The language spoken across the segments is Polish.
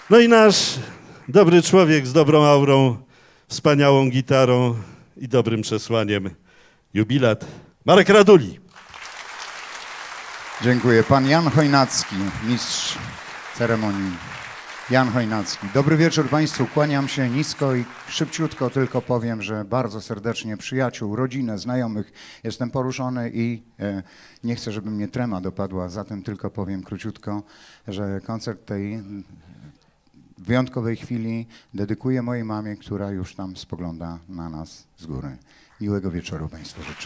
No i nasz dobry człowiek z dobrą aurą, wspaniałą gitarą i dobrym przesłaniem. Jubilat Marek Raduli. Dziękuję. Pan Jan Chojnacki, mistrz ceremonii. Jan Chojnacki. Dobry wieczór Państwu. Kłaniam się nisko i szybciutko tylko powiem, że bardzo serdecznie przyjaciół, rodzinę, znajomych jestem poruszony i nie chcę, żeby mnie trema dopadła, zatem tylko powiem króciutko, że koncert tej wyjątkowej chwili dedykuję mojej mamie, która już tam spogląda na nas z góry. Miłego wieczoru Państwu życzę.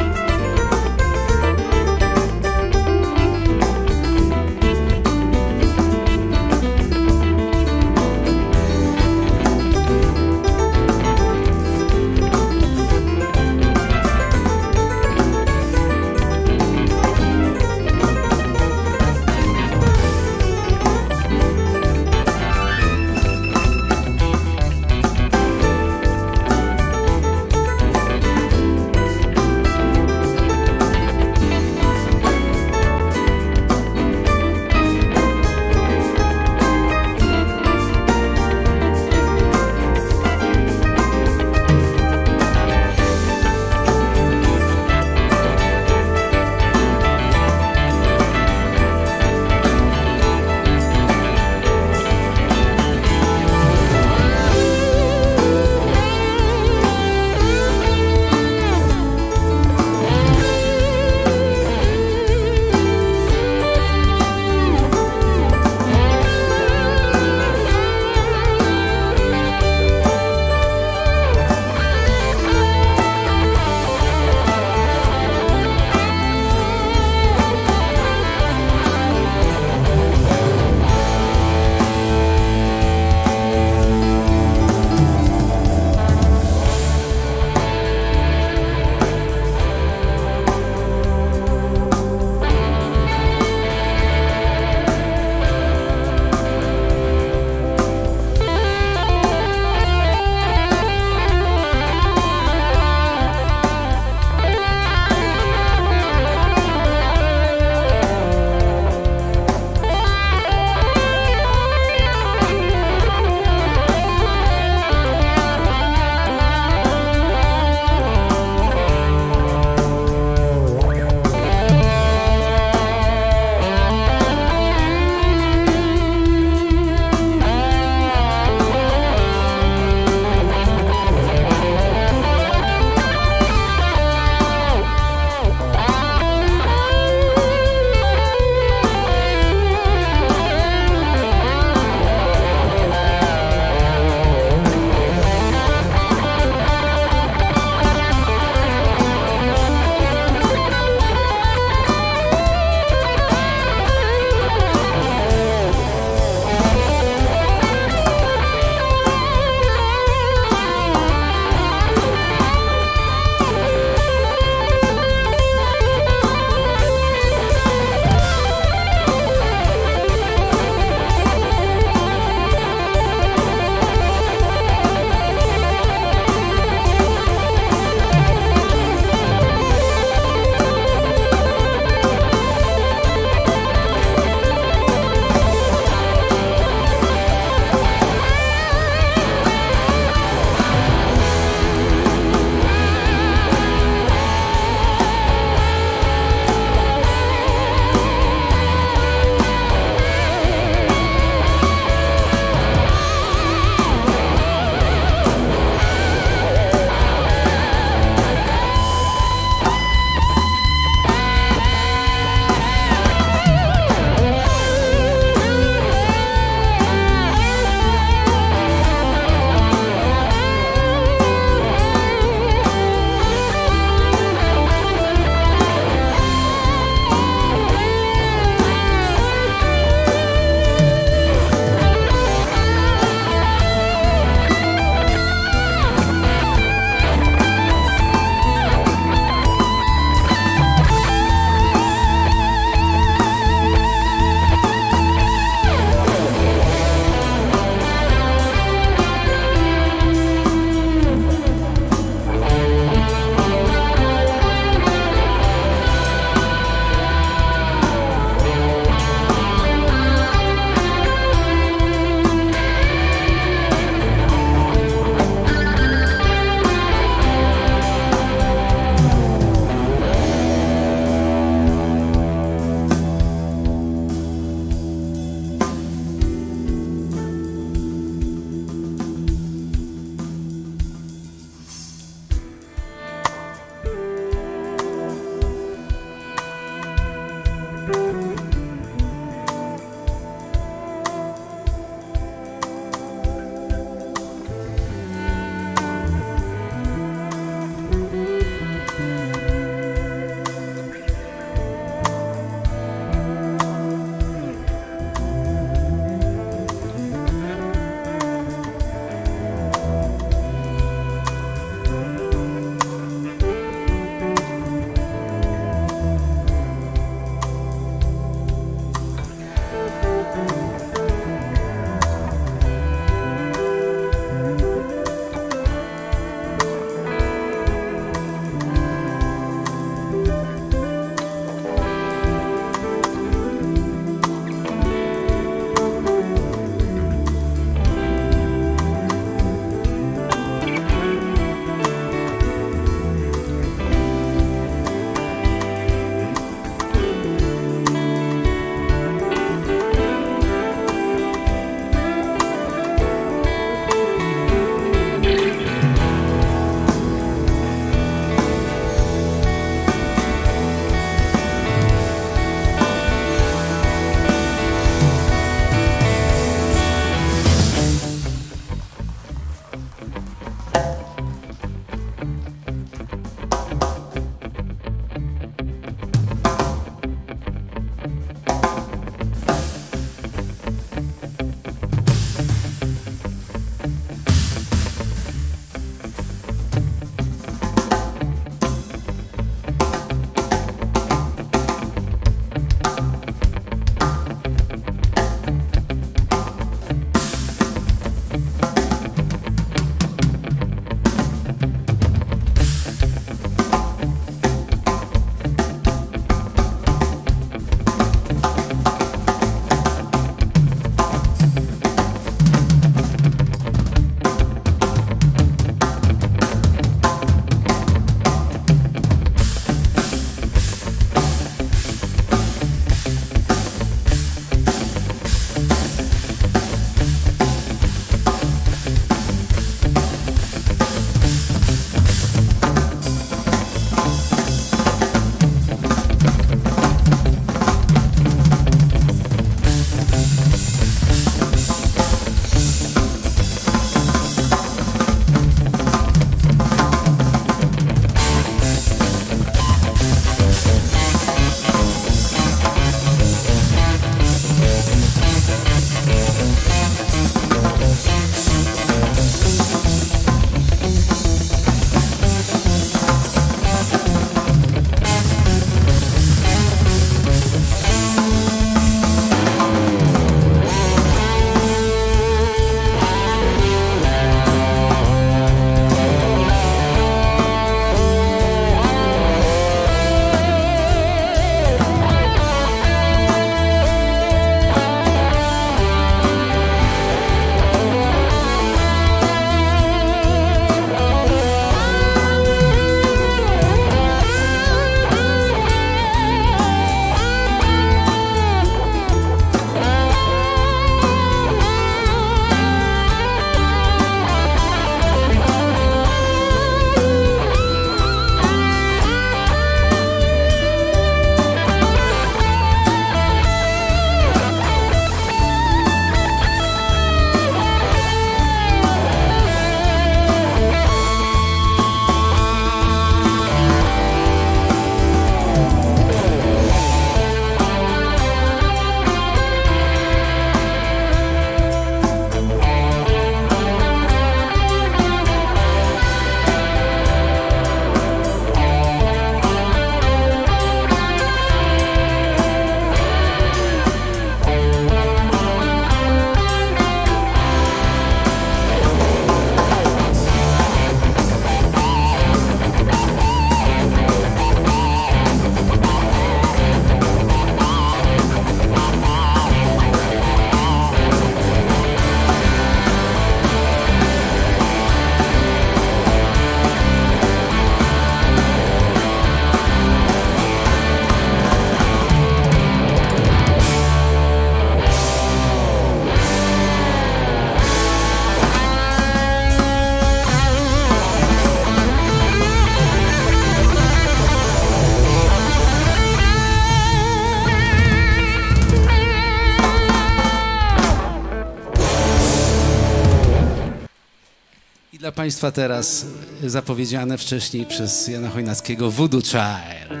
I dla Państwa teraz zapowiedziane wcześniej przez Jana Chojnackiego Voodoo Child.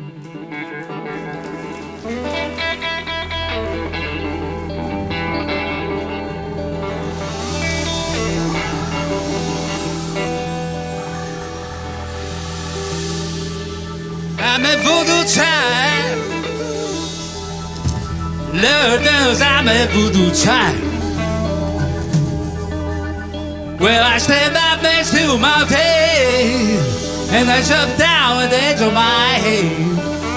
I'm a voodoo child. Lord knows I'm a voodoo child. Well, I stand up next to my tail and I jump down with the edge of my head.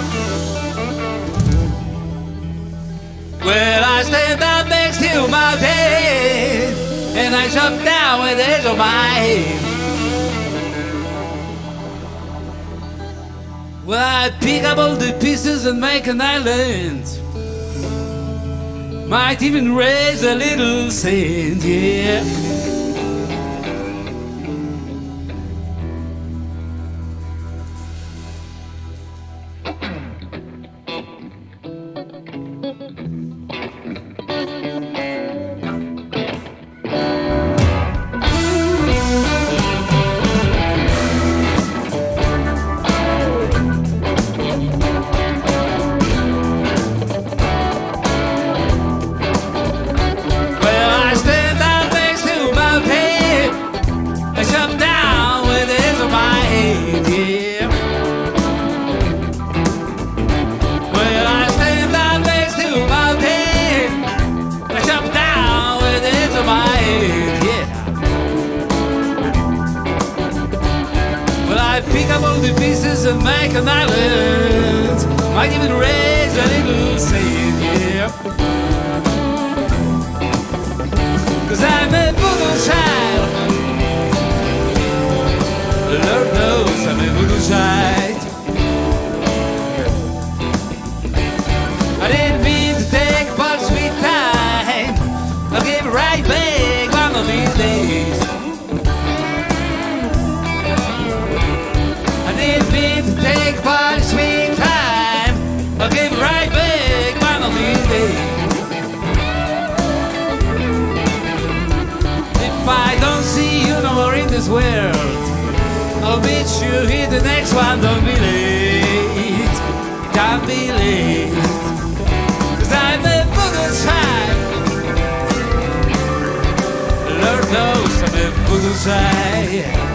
Well, I stand up next to my tail and I jump down with the edge of my head. Well, I pick up all the pieces and make an island. Might even raise a little sand, yeah. And make an island, might even raise a little sand, yeah. 'Cause I'm a voodoo child. Lord knows I'm a voodoo child. I didn't mean to take but sweet time. I'll give it right back one of these days. Take part sweet time, I'll give it right back one of these days. If I don't see you no more in this world, I'll meet you here the next one. Don't be late, don't be late, 'cause I'm a voodoo child. Lord knows I'm a voodoo child.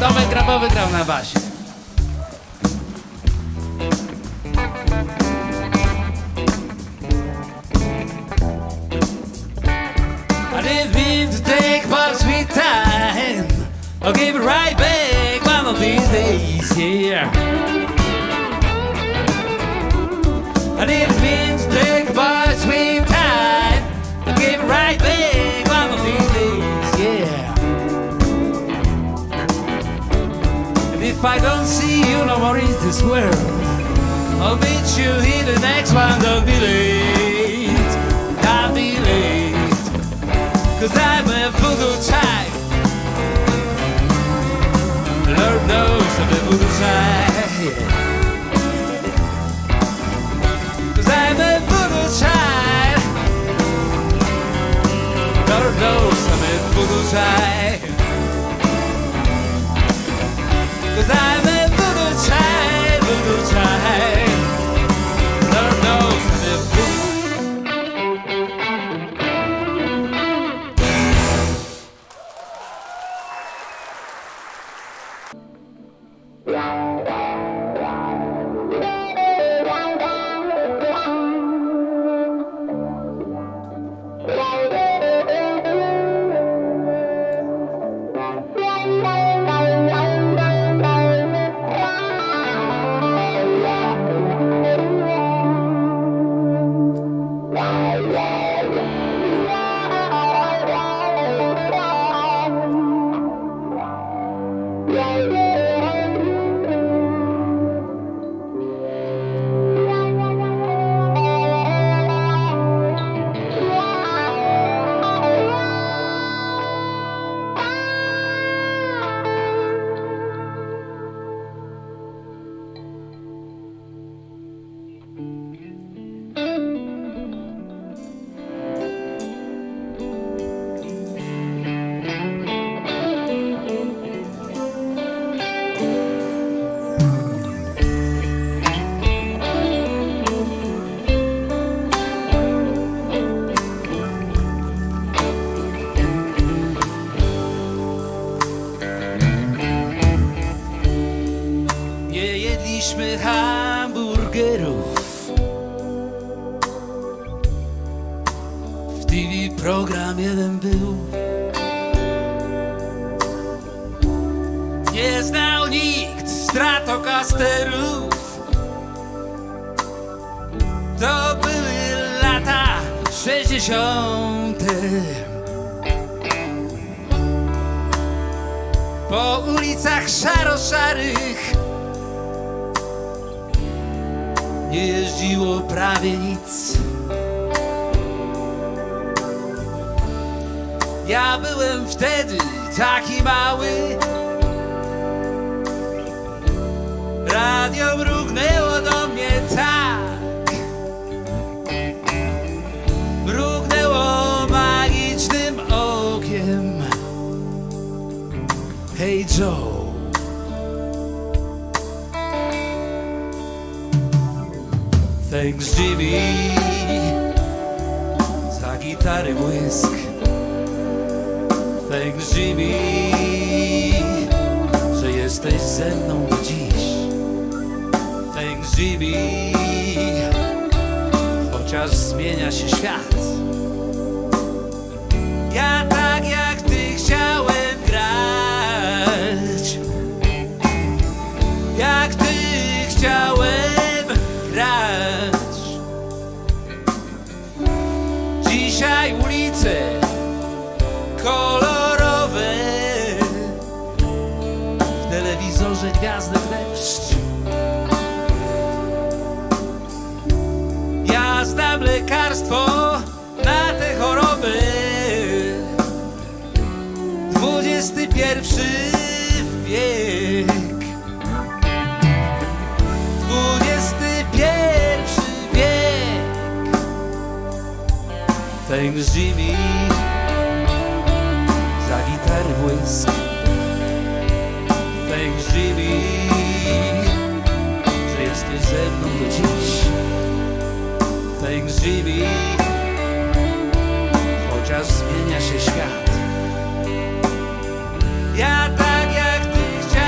Tomek Grabowy grał na basie. I didn't mean to take but sweet time. I'll give it right back one of these days, yeah. I didn't mean to take but sweet time. I'll give it right back one of these days, yeah. And if I don't see you no more in this world, I'll meet you in the next one. Don't be late, don't be late, 'cause I'm a voodoo child. Lord knows I'm a voodoo child, yeah. 'Cause I'm a voodoo child. Lord knows I'm a voodoo child. 'Cause I'm a voodoo child, voodoo child. Lord knows I'm a voodoo. Hamburgerów. W TV program jeden był. Nie znał nikt Stratocasterów. To były lata 60. Po ulicach szaro-szarych nie jeździło prawie nic. Ja byłem wtedy taki mały. Radio mrugnęło do mnie tak. Mrugnęło magicznym okiem. Hey Joe, thanks Jimmy za gitary błysk. Thanks Jimmy, że jesteś ze mną do dziś. Thanks Jimmy, chociaż zmienia się świat. Ja tak jak ty chciałem grać. Jak ty chciałem grać. Dzisiaj ulice kolorowe, w telewizorze gwiazdek deszcz. Ja znam lekarstwo na te choroby. XXI wiek. XXI wiek. Thanks Jimmy za gitary błysk. Thanks Jimmy, że jesteś ze mną do dziś. Thanks Jimmy, chociaż zmienia się świat. Ja tak jak ty chciałem.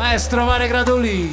Maestro Marek Raduli.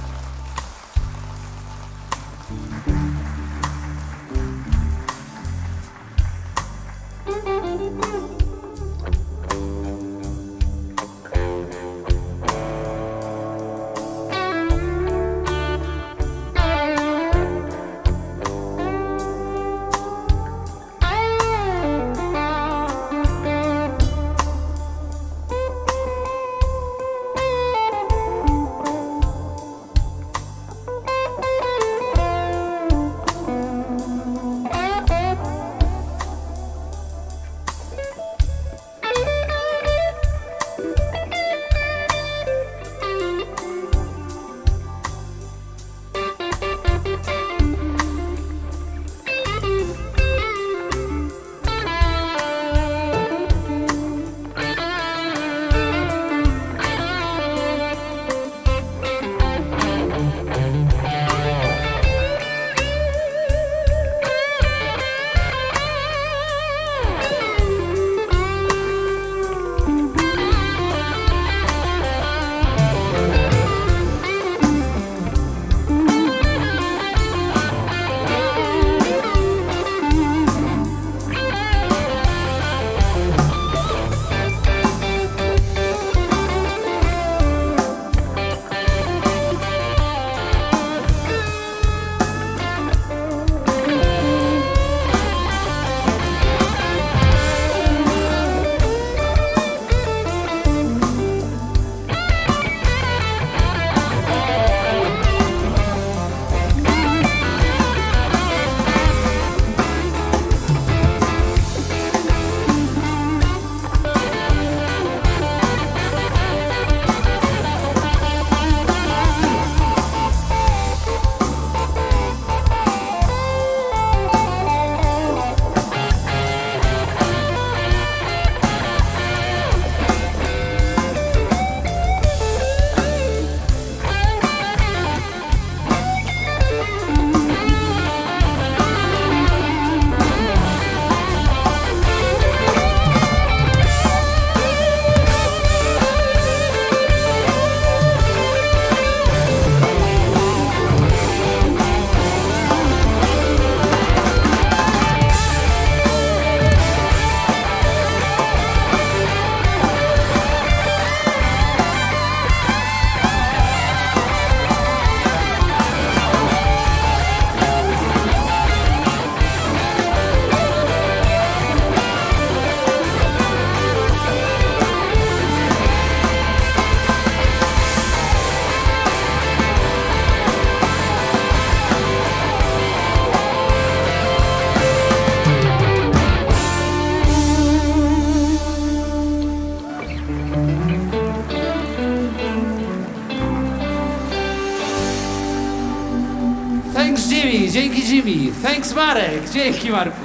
Jimmy, dzięki Jimmy. Thanks Marek, dzięki Marku.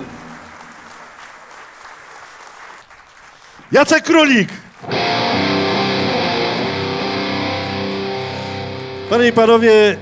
Jacek Królik! Panie i panowie,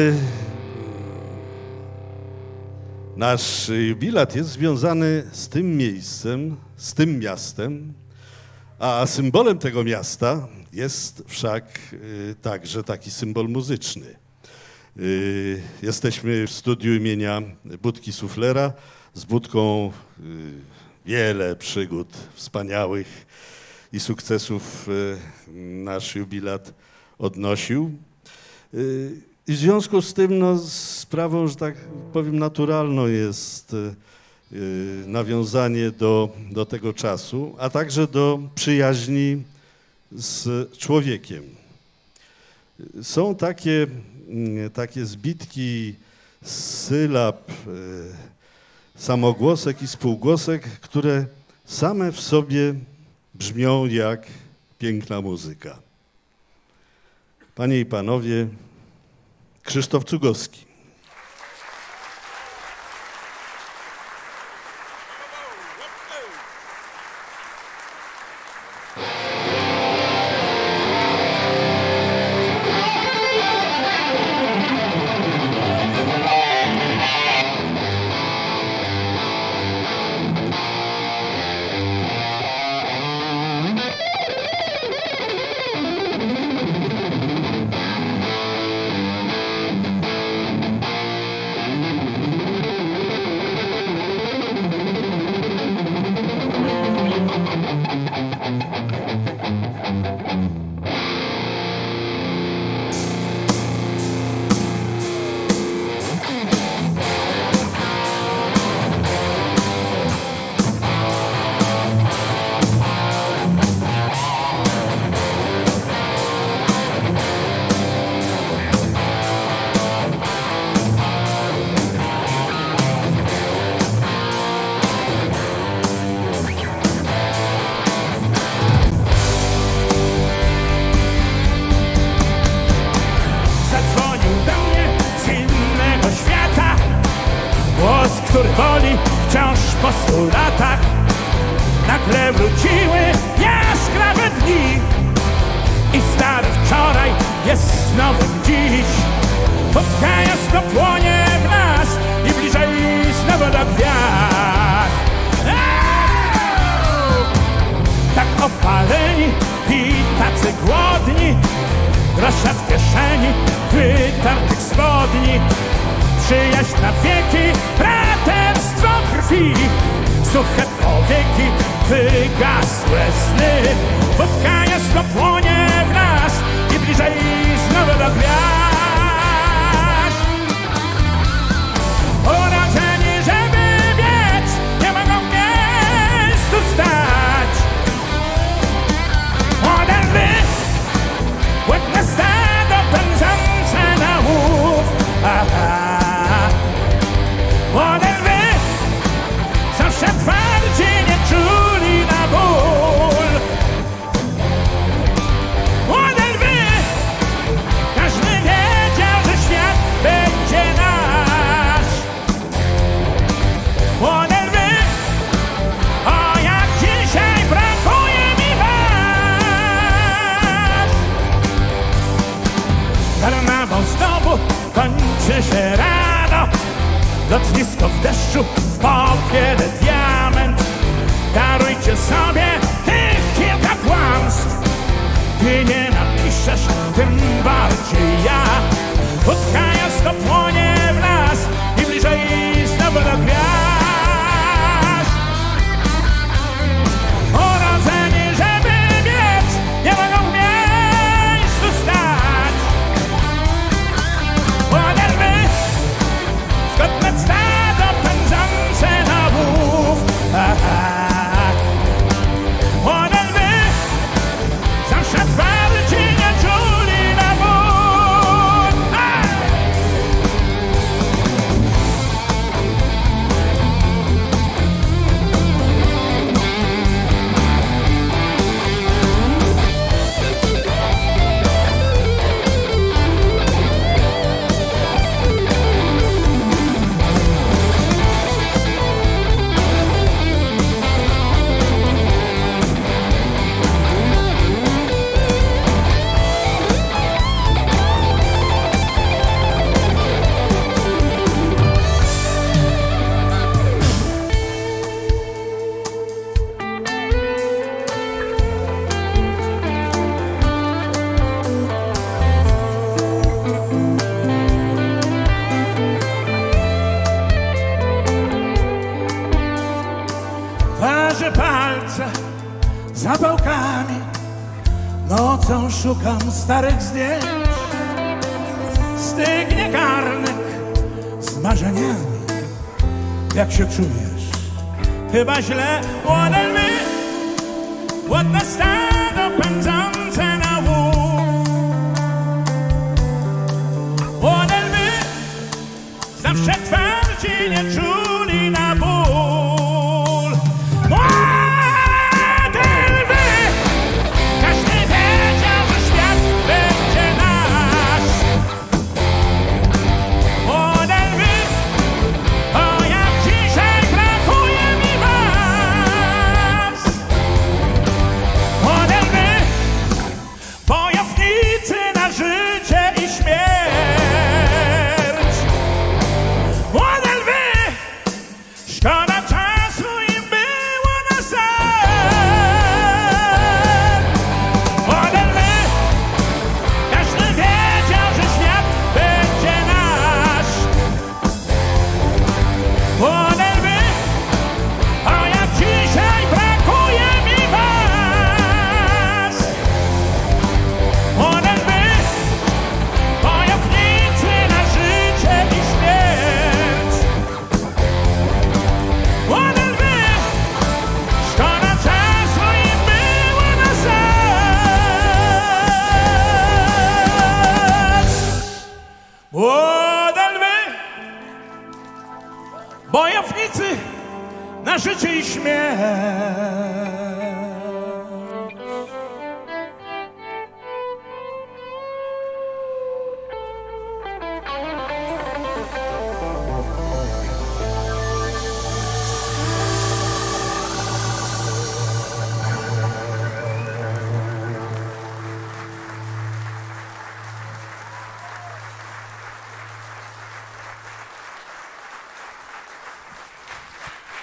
nasz jubilat jest związany z tym miejscem, z tym miastem, a symbolem tego miasta jest wszak także taki symbol muzyczny. Jesteśmy w studiu imienia Budki Suflera. Z Budką wiele przygód wspaniałych i sukcesów nasz jubilat odnosił. I w związku z tym no, sprawą, że tak powiem, naturalną jest nawiązanie do tego czasu, a także do przyjaźni z człowiekiem. Są takie zbitki sylab, samogłosek i spółgłosek, które same w sobie brzmią jak piękna muzyka. Panie i panowie, Krzysztof Cugowski. po 100 latach nagle wróciły jaskrawe dni i stary wczoraj jest nowym dziś. Wodka jasno płonie w nas i bliżej znowu do gwiazd. Tak opaleni i tacy głodni, grosza w kieszeni, wytartych spodni. Przyjaźń na wieki, braterstwo krwi, suche powieki, wygasłe sny. Wodka jasno płonie w nas i bliżej znowu do gwiazd. Urodzeni, żeby biec, nie mogą w miejscu stać. Młode lwy, ładne stado pędzące na łów. Młode lwy, zawsze twardzi, nie czuli na ból. Młode lwy, każdy wiedział, że świat będzie nasz. Młode lwy, o jak dzisiaj brakuje mi was. Karnawał znowu kończy się rano, lotnisko w deszczu, w popiele diament. Darujcie sobie tych kilka kłamstw, ty nie napiszesz, tym bardziej ja. Wódka jasno płonie w nas i bliżej znowu do gwiazd. Urodzeni, żeby biec, nie mogą w miejscu stać. Młode lwy, zgodne stado pędzące na łów. Młode lwy, zawsze twardzi, nie czuli na ból. Waży palce zapałkami, nocą szukam starych zdjęć. Stygnie garnek z marzeniami. Jak się czujesz? Chyba źle. Młode lwy, ładne stado pędzące na łów. Młode lwy, zawsze twardzi, nie czuli na ból. Młode lwy, każdy wiedział, że świat będzie nasz. Młode lwy, o jak dzisiaj brakuje mi was. Młode lwy, bojownicy na życie i śmierć. Młode lwy, szkoda czasu im było na sen. Młode lwy, każdy wiedział, że świat będzie nasz. Młode lwy, o jak dzisiaj brakuje mi was. Młode lwy, bojownicy na życie i śmierć. Młode lwy, szkoda czasu im było na sen. Młode lwy, bojownicy na życie i śmierć.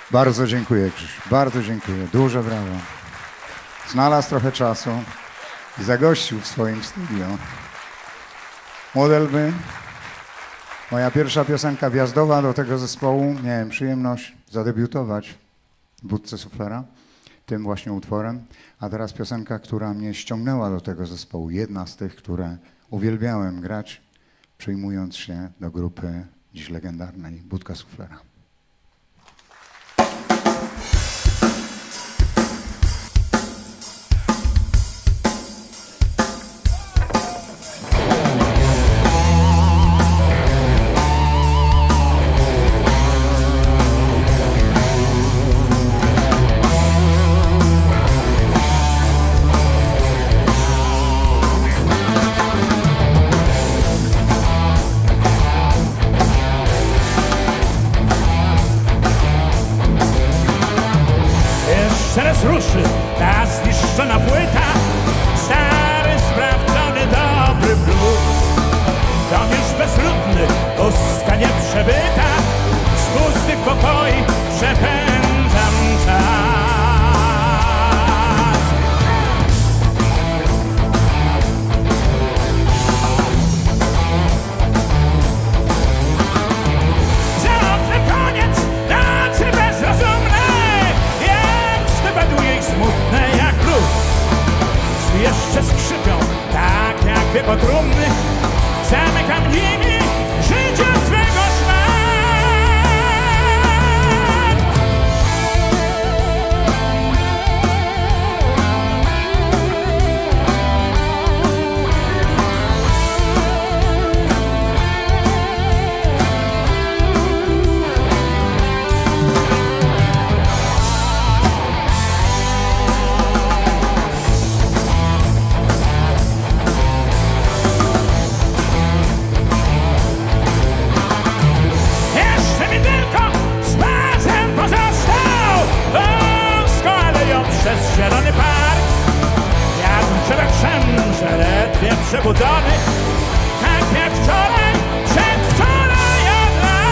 Bardzo dziękuję, Krzysiu. Bardzo dziękuję. Duże brawo. Znalazł trochę czasu i zagościł w swoim studio. Modelby. Moja pierwsza piosenka wjazdowa do tego zespołu. Miałem przyjemność zadebiutować w Budce Suflera, tym właśnie utworem. A teraz piosenka, która mnie ściągnęła do tego zespołu. Jedna z tych, które uwielbiałem grać, przyjmując się do grupy dziś legendarnej Budka Suflera. Zaraz ruszy ta zniszczona płyta, stary, sprawdzony, dobry blues. Dom już bezludny, pustka nieprzebyta, z pustych pokoi przepędzam czas. Za oknem koniec nocy bezrozumnej, baduje ich smutne jak blues. Drzwi jeszcze skrzypią, tak jak wypo trumny. Zamykam nimi życia swego szmat. Przez zielony park jadą szereg wszędzie, ledwie przebudzony, tak jak wczoraj, przedwczoraj od lat.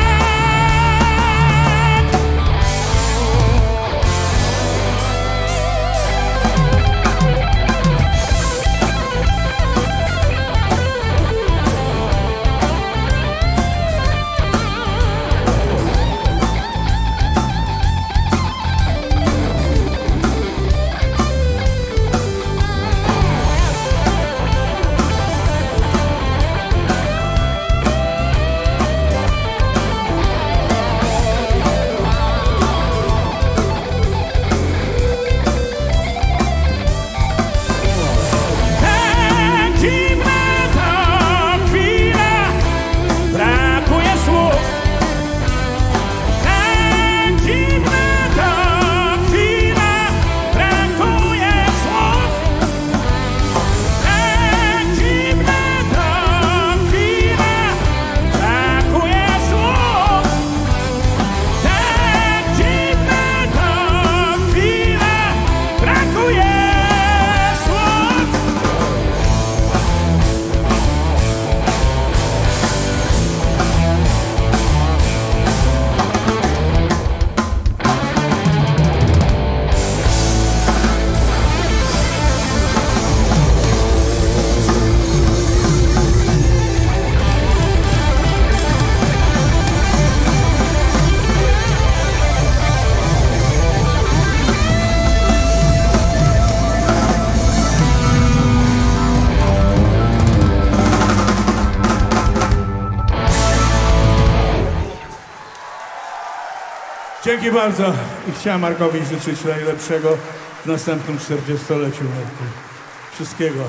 Dzięki bardzo i chciałem Markowi życzyć najlepszego w następnym 40-leciu. Wszystkiego.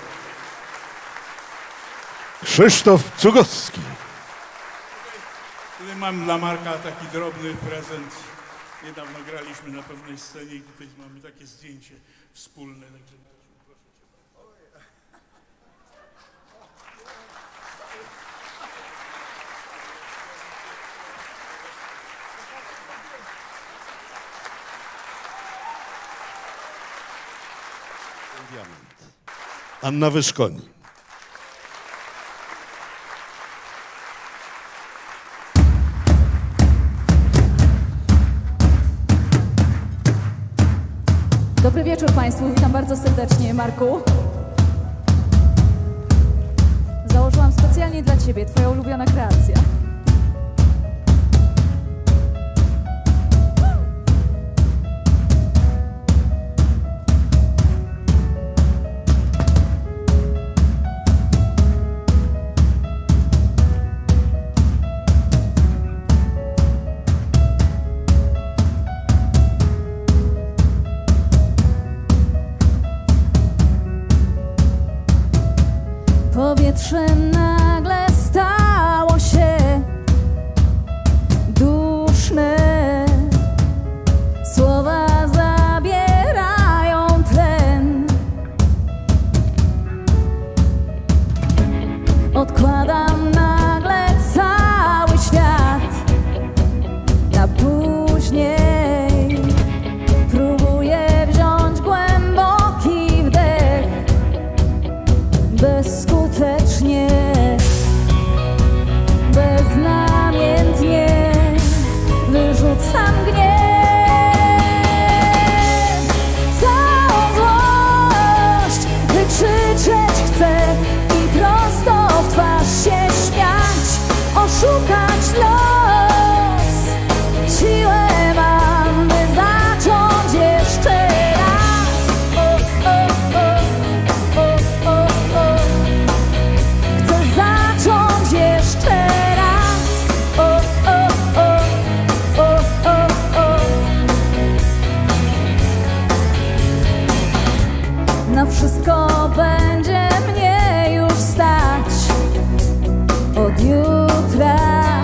Krzysztof Cugowski. Tutaj mam dla Marka taki drobny prezent. Niedawno graliśmy na pewnej scenie i tutaj mamy takie zdjęcie wspólne. Anna Wyszkoń. Państwu, witam bardzo serdecznie, Marku. Założyłam specjalnie dla Ciebie, Twoja ulubiona kreacja. Powietrze nagle stało się duszne, słowa zabierają tlen. Odkładam nagle cały świat na później. Próbuję wziąć głęboki wdech, bezskutecznie, beznamiętnie wyrzucam gniew. Całą złość wykrzyczeć chcę i prosto w twarz się śmiać, oszukać los. Siłę mam, by zacząć jeszcze raz. Chcę zacząć jeszcze raz. Na wszystko będzie mnie już stać. Od jutra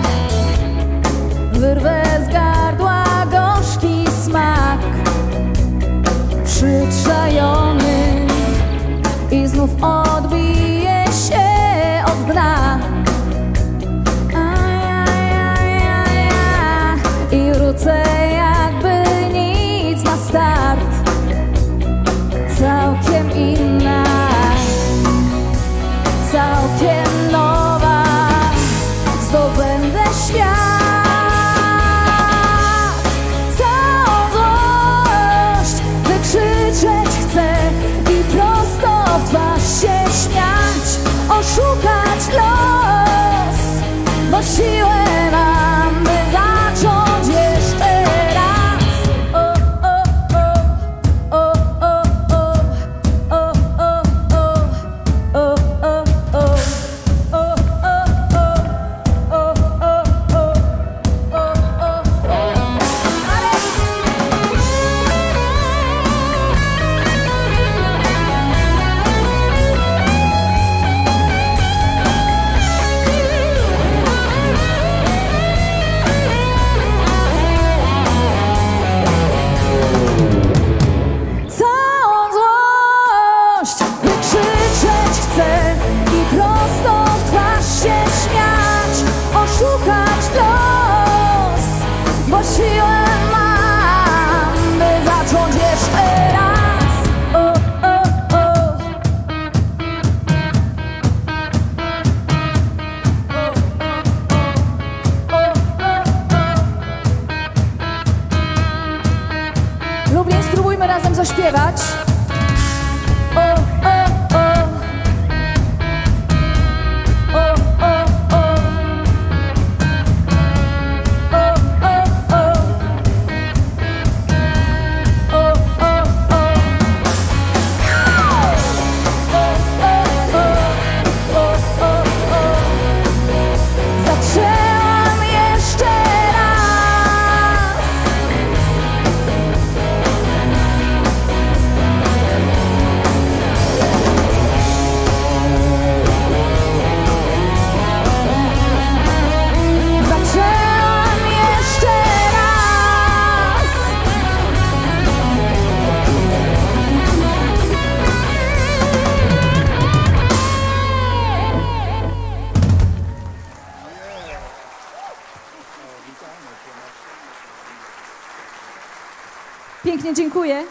wyrwę z gardła gorzki smak przyczajony i znów odbije się od dna. I wrócę jakby nic na start. Całkiem inna, całkiem nowa, zdobędę świat. Całą złość wykrzyczeć chcę i prosto w twarz się śmiać, oszukać los, bo siłę mam, by zacząć jeszcze raz. Całą złość wykrzyczeć chcę i prosto w twarz się śmiać, oszukać los, bo siłę mam, by zacząć jeszcze raz. Lublin, spróbujmy razem zaśpiewać. Zaczęłam jeszcze raz. Zaczęłam jeszcze raz. Pięknie dziękuję.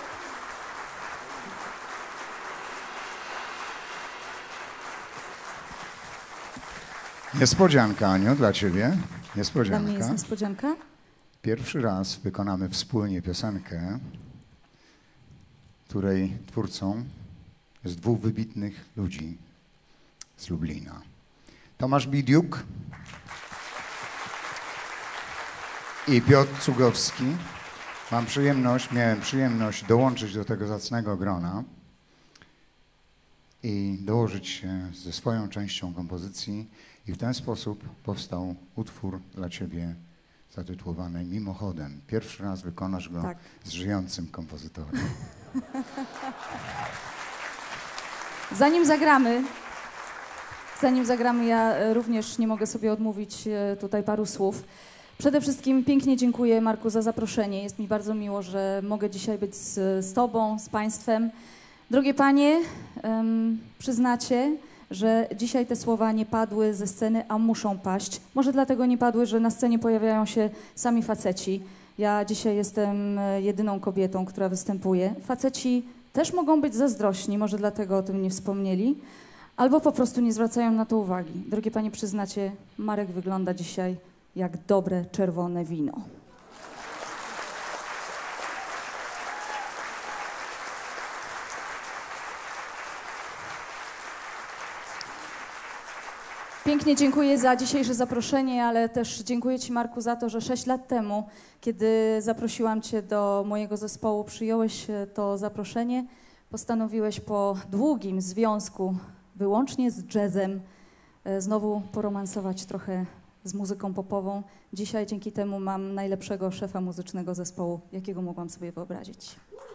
Niespodzianka, Aniu, dla Ciebie. Dla mnie Niespodzianka. jest niespodzianka. Pierwszy raz wykonamy wspólnie piosenkę której twórcą jest dwóch wybitnych ludzi z Lublina. Tomasz Bidiuk i Piotr Cugowski. Miałem przyjemność dołączyć do tego zacnego grona i dołożyć się ze swoją częścią kompozycji i w ten sposób powstał utwór dla Ciebie zatytułowany Mimochodem. Pierwszy raz wykonasz go z żyjącym kompozytorem. Zanim zagramy, ja również nie mogę sobie odmówić tutaj paru słów. Przede wszystkim pięknie dziękuję, Marku, za zaproszenie. Jest mi bardzo miło, że mogę dzisiaj być z Tobą, z Państwem. Drogie Panie, przyznacie, że dzisiaj te słowa nie padły ze sceny, a muszą paść. Może dlatego nie padły, że na scenie pojawiają się sami faceci. Ja dzisiaj jestem jedyną kobietą, która występuje. Faceci też mogą być zazdrośni, może dlatego o tym nie wspomnieli, albo po prostu nie zwracają na to uwagi. Drogie Panie, przyznacie, Marek wygląda dzisiaj jak dobre czerwone wino. Pięknie dziękuję za dzisiejsze zaproszenie, ale też dziękuję Ci, Marku, za to, że 6 lat temu, kiedy zaprosiłam Cię do mojego zespołu, przyjąłeś to zaproszenie, postanowiłeś po długim związku wyłącznie z jazzem znowu poromansować trochę z muzyką popową. Dzisiaj dzięki temu mam najlepszego szefa muzycznego zespołu, jakiego mogłam sobie wyobrazić.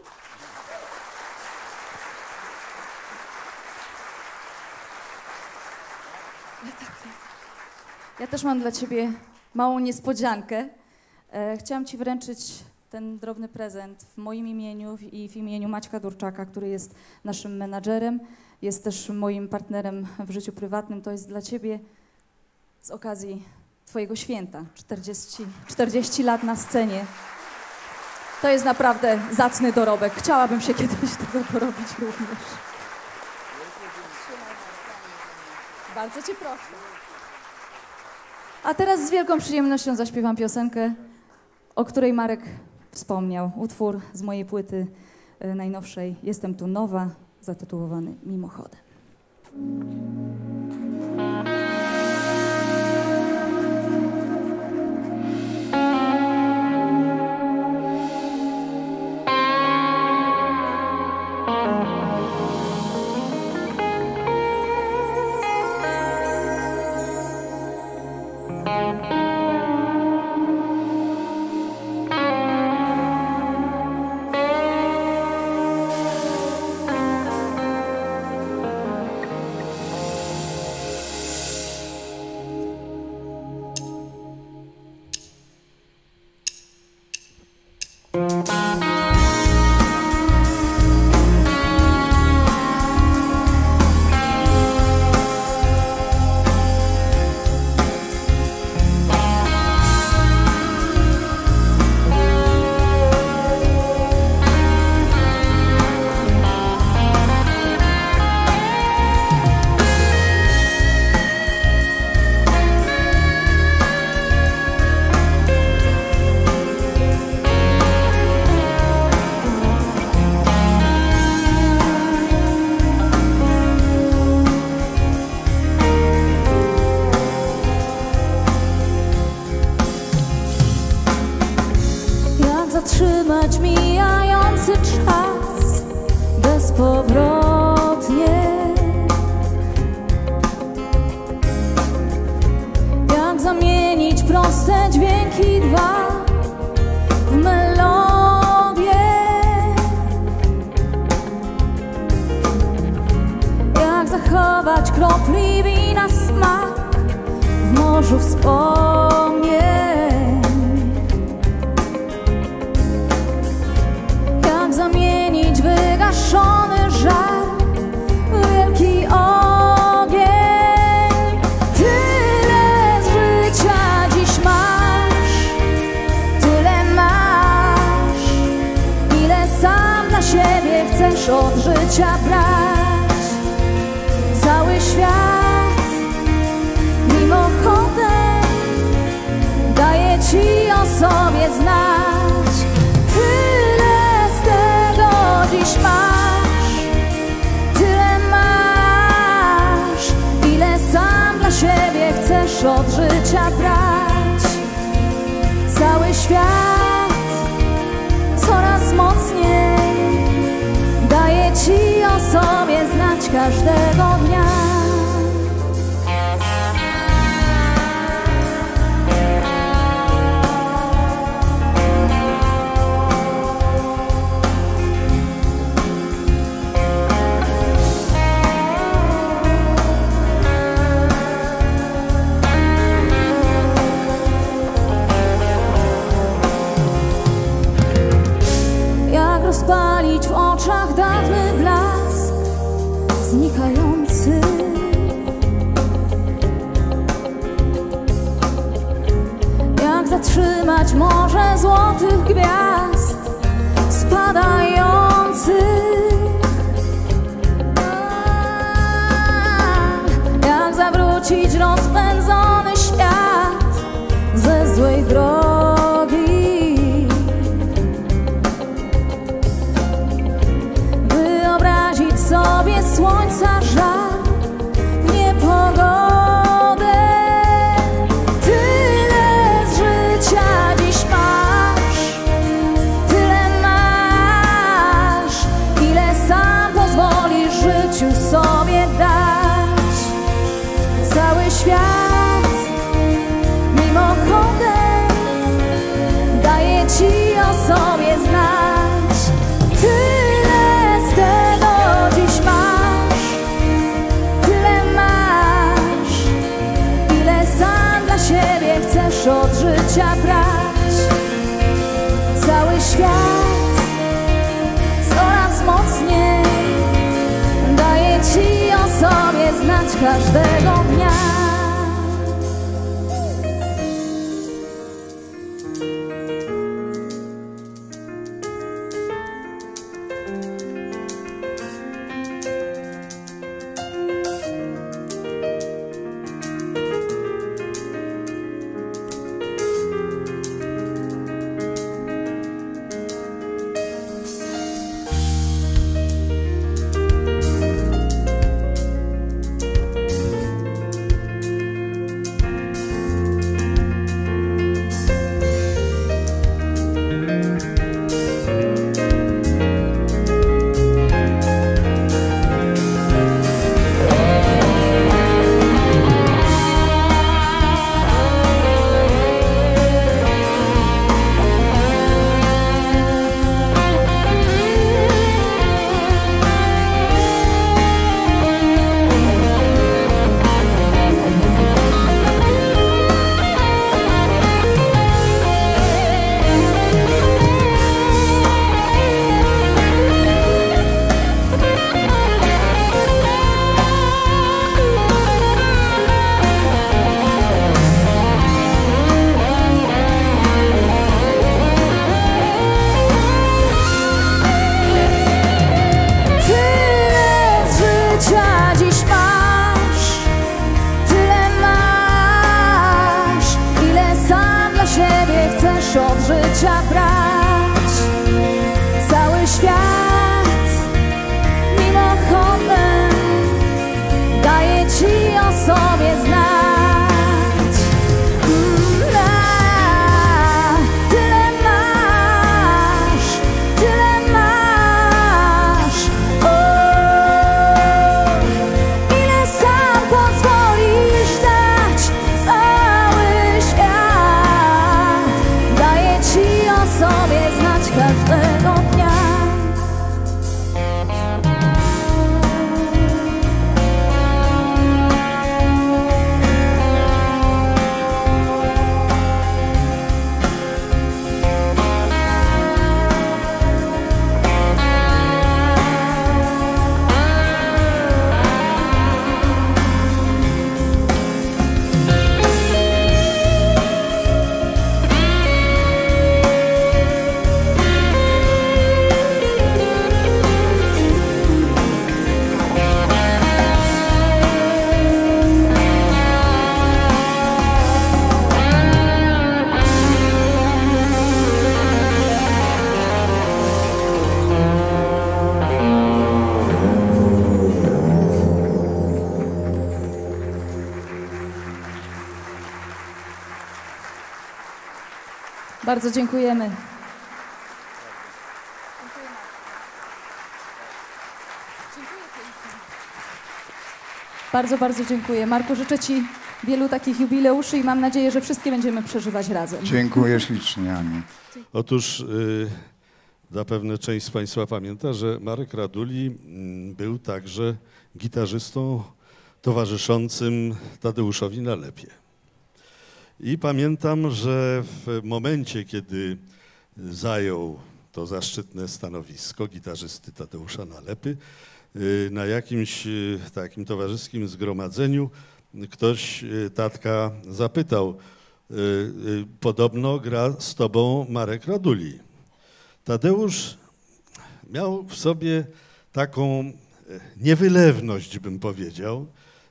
Ja też mam dla Ciebie małą niespodziankę. Chciałam Ci wręczyć ten drobny prezent w moim imieniu i w imieniu Maćka Durczaka, który jest naszym menadżerem, jest też moim partnerem w życiu prywatnym. To jest dla Ciebie z okazji Twojego święta, 40 lat na scenie. To jest naprawdę zacny dorobek. Chciałabym się kiedyś tego dorobić również. Bardzo Cię proszę. A teraz z wielką przyjemnością zaśpiewam piosenkę, o której Marek wspomniał. Utwór z mojej płyty najnowszej Jestem tu nowa, zatytułowany Mimochodem. Zatrzymać mijający czas bezpowrotnie. Jak zamienić proste dźwięki dwa w melodię. Jak zachować kropli wina smak w morzu wspomnień. Zamienić wygaszony żar w wielki ogień. Tyle z życia dziś masz, tyle masz, ile sam dla siebie chcesz od życia brać. Cały świat mimochodem daje Ci o sobie znać. Dziś masz. chcesz od życia brać. Cały świat coraz mocniej daje ci o sobie znać każdego dnia. Rozpalić w oczach dawny blask znikający. Jak zatrzymać morze złotych gwiazd spadających. Jak zawrócić rozpędzony świat ze złej drogi. Sobie słońca żar w niepogodę. Tyle z życia dziś masz, tyle masz, ile sam pozwolisz życiu sobie dać. Cały świat mimochodem daje ci o sobie znać. Tyle z tego dziś masz, tyle masz, ile sam dla siebie chcesz od życia brać. Cały świat coraz mocniej daje ci o sobie znać każdego dnia. Od życia brać. Cały świat mimochodem daje ci o sobie znać. Tyle masz, tyle masz, ile sam pozwolisz dać. Cały świat daje ci o sobie Bardzo dziękujemy. Bardzo, bardzo dziękuję. Marku, życzę Ci wielu takich jubileuszy i mam nadzieję, że wszystkie będziemy przeżywać razem. Dziękuję ślicznie, Aniu. Otóż zapewne część z Państwa pamięta, że Marek Raduli był także gitarzystą towarzyszącym Tadeuszowi Nalepie. I pamiętam, że w momencie, kiedy zajął to zaszczytne stanowisko gitarzysty Tadeusza Nalepy, na jakimś takim towarzyskim zgromadzeniu ktoś tatka zapytał: podobno gra z tobą Marek Raduli. Tadeusz miał w sobie taką niewylewność, bym powiedział.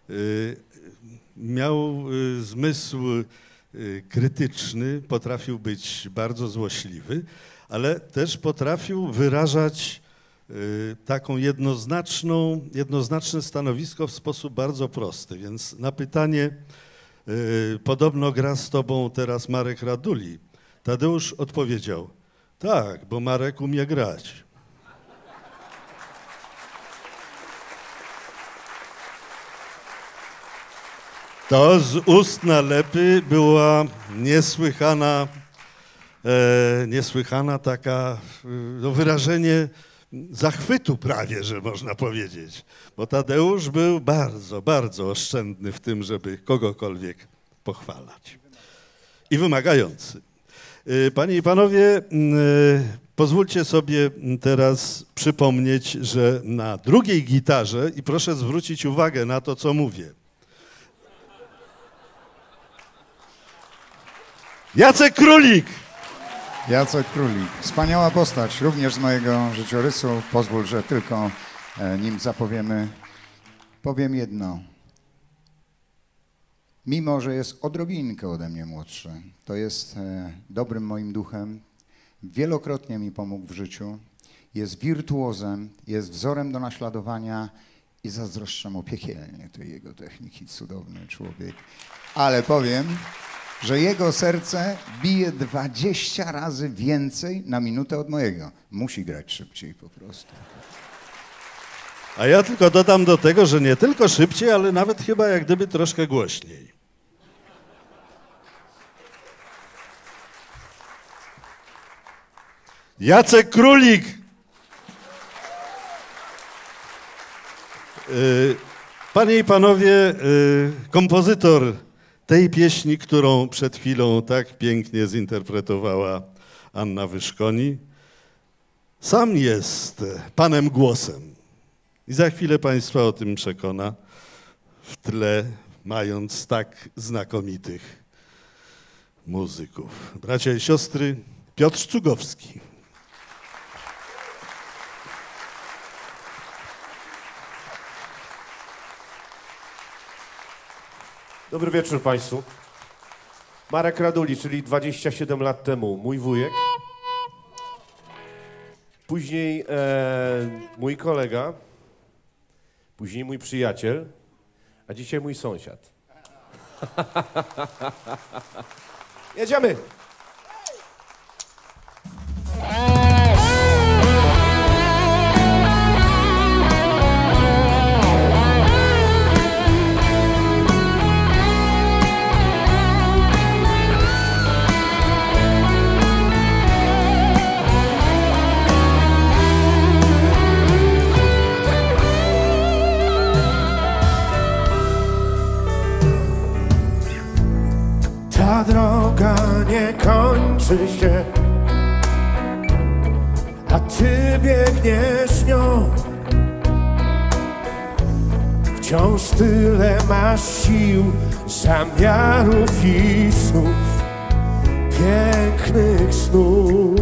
Miał zmysł krytyczny, potrafił być bardzo złośliwy, ale też potrafił wyrażać taką jednoznaczne stanowisko w sposób bardzo prosty. Więc na pytanie, podobno gra z tobą teraz Marek Raduli, Tadeusz odpowiedział: tak, bo Marek umie grać. To z ust Nalepy była niesłychana taka, no, wyrażenie zachwytu prawie, że można powiedzieć. Bo Tadeusz był bardzo, bardzo oszczędny w tym, żeby kogokolwiek pochwalać. I wymagający. Panie i panowie, pozwólcie sobie teraz przypomnieć, że na drugiej gitarze, i proszę zwrócić uwagę na to, co mówię, Jacek Królik. Jacek Królik. Wspaniała postać, również z mojego życiorysu. Pozwól, że tylko nim zapowiemy, powiem jedno. Mimo że jest odrobinkę ode mnie młodszy, to jest dobrym moim duchem. Wielokrotnie mi pomógł w życiu. Jest wirtuozem, jest wzorem do naśladowania i zazdroszczę mu piekielnie tej jego techniki. Cudowny człowiek. Ale powiem, że jego serce bije 20 razy więcej na minutę od mojego. Musi grać szybciej po prostu. A ja tylko dodam do tego, że nie tylko szybciej, ale nawet chyba jak gdyby troszkę głośniej. Jacek Królik. Panie i panowie, kompozytor tej pieśni, którą przed chwilą tak pięknie zinterpretowała Anna Wyszkoni, sam jest panem głosem. I za chwilę Państwa o tym przekona, w tle mając tak znakomitych muzyków. Bracia i siostry, Piotr Szczugowski. Dobry wieczór Państwu. Marek Raduli, czyli 27 lat temu mój wujek. Później mój kolega. Później mój przyjaciel. A dzisiaj mój sąsiad. Jedziemy! Ta droga nie kończy się, a ty biegniesz nią. Wciąż tyle masz sił, zamiarów i snów, pięknych snów.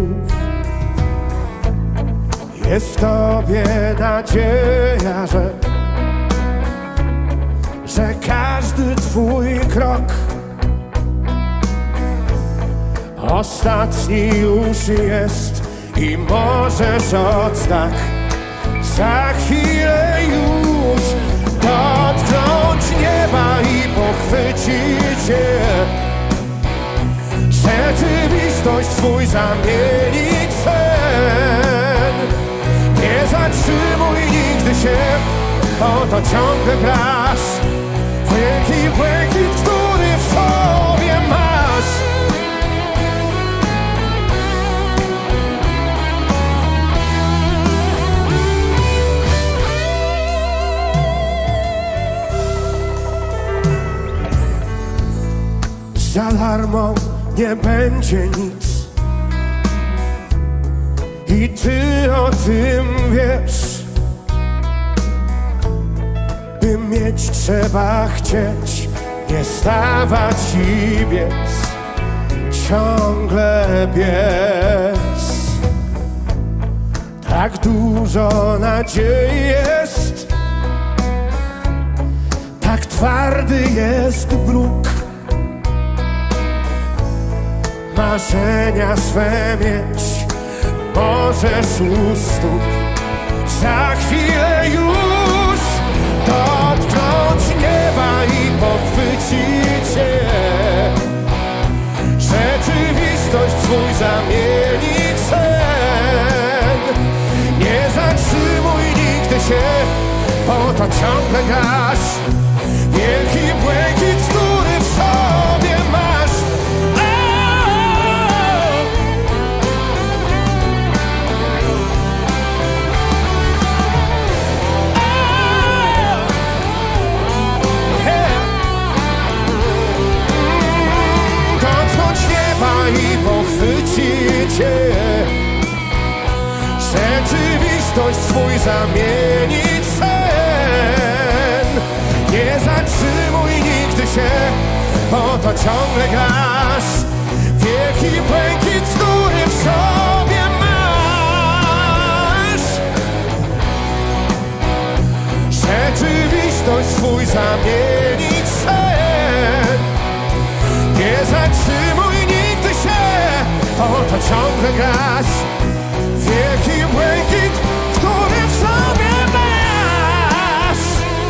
Jest w tobie nadzieja, że każdy twój krok ostatni już jest i możesz oddać za chwilę już dotknąć nieba i pochwycić je. Rzeczywistość swój zamienić sen. Nie zatrzymuj nigdy się, bo to ciągle grasz. Wielki błękit, który w sobie masz. Za darmo nie będzie nic i ty o tym wiesz. By mieć trzeba chcieć, nie stawać i biec, ciągle biec. Tak dużo nadziei jest, tak twardy jest bruk. Marzenia swe mieć możesz u stóp. Za chwilę już dotknąć nieba i pochwycić je. Rzeczywistość swój zamienić sen. Nie zatrzymuj nigdy się, bo to ciągle grasz. Wielki błękit, który w sobie masz. I pochwycić je. Rzeczywistość swój zamienić sen. Nie zatrzymuj nigdy się, bo to ciągle grasz. Wielki błękit, który w sobie masz. Rzeczywistość swój zamienić sen. Nie zatrzymuj nigdy się, bo to ciągle grasz. Wielki błękit, który w sobie masz.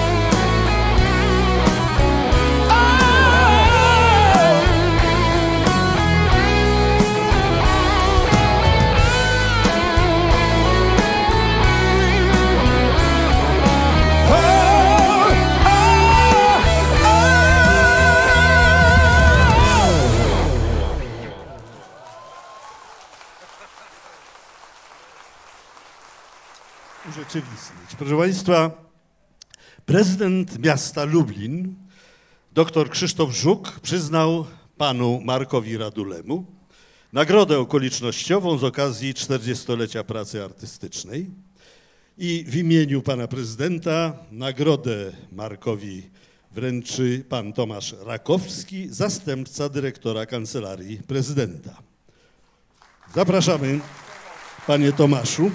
Urzeczywistnić. Proszę Państwa, prezydent miasta Lublin, dr Krzysztof Żuk, przyznał panu Markowi Radulemu nagrodę okolicznościową z okazji 40-lecia pracy artystycznej i w imieniu pana prezydenta nagrodę Markowi wręczy pan Tomasz Rakowski, zastępca dyrektora Kancelarii Prezydenta. Zapraszamy, panie Tomaszu.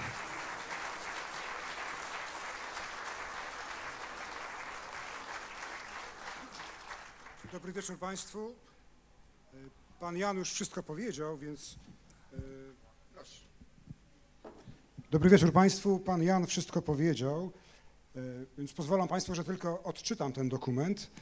Dobry wieczór Państwu. Pan Jan już wszystko powiedział, więc... Dobry wieczór Państwu. Pan Jan wszystko powiedział, więc pozwolą Państwo, że tylko odczytam ten dokument.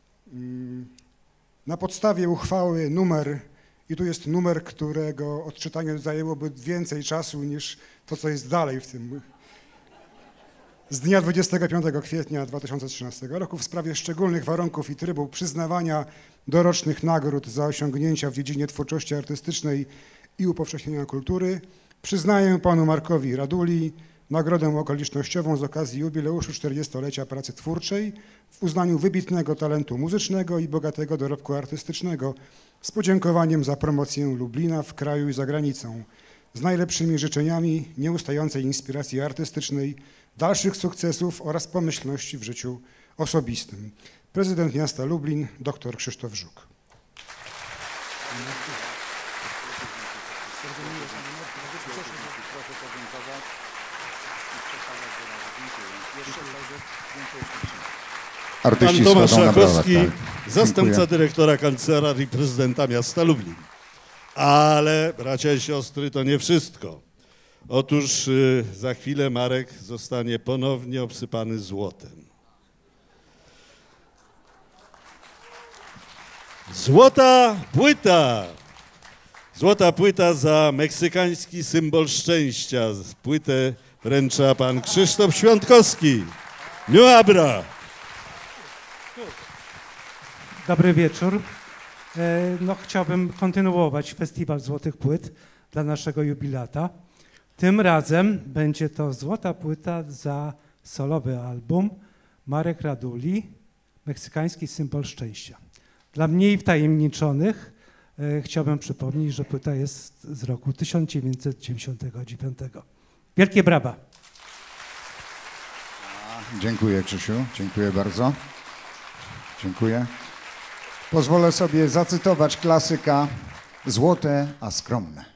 Na podstawie uchwały numer, i tu jest numer, którego odczytanie zajęłoby więcej czasu niż to, co jest dalej w tym, z dnia 25 kwietnia 2013 roku w sprawie szczególnych warunków i trybu przyznawania dorocznych nagród za osiągnięcia w dziedzinie twórczości artystycznej i upowszechnienia kultury przyznaję panu Markowi Raduli nagrodę okolicznościową z okazji jubileuszu 40-lecia pracy twórczej w uznaniu wybitnego talentu muzycznego i bogatego dorobku artystycznego z podziękowaniem za promocję Lublina w kraju i za granicą. Z najlepszymi życzeniami nieustającej inspiracji artystycznej, dalszych sukcesów oraz pomyślności w życiu osobistym. Prezydent miasta Lublin, dr Krzysztof Żuk. Pan Tomasz Rakowski, zastępca dyrektora Kancelarii Prezydenta miasta Lublin. Ale, bracia i siostry, to nie wszystko. Otóż za chwilę Marek zostanie ponownie obsypany złotem. Złota płyta! Złota płyta za meksykański symbol szczęścia. Płytę wręcza pan Krzysztof Świątkowski. New Abra. Dobry wieczór. No, chciałbym kontynuować Festiwal Złotych Płyt dla naszego jubilata. Tym razem będzie to złota płyta za solowy album Marek Raduli, Meksykański symbol szczęścia. Dla mniej wtajemniczonych chciałbym przypomnieć, że płyta jest z roku 1999. Wielkie brawa! Dziękuję, Krzysiu. Dziękuję bardzo. Dziękuję. Pozwolę sobie zacytować klasyka: złote, a skromne.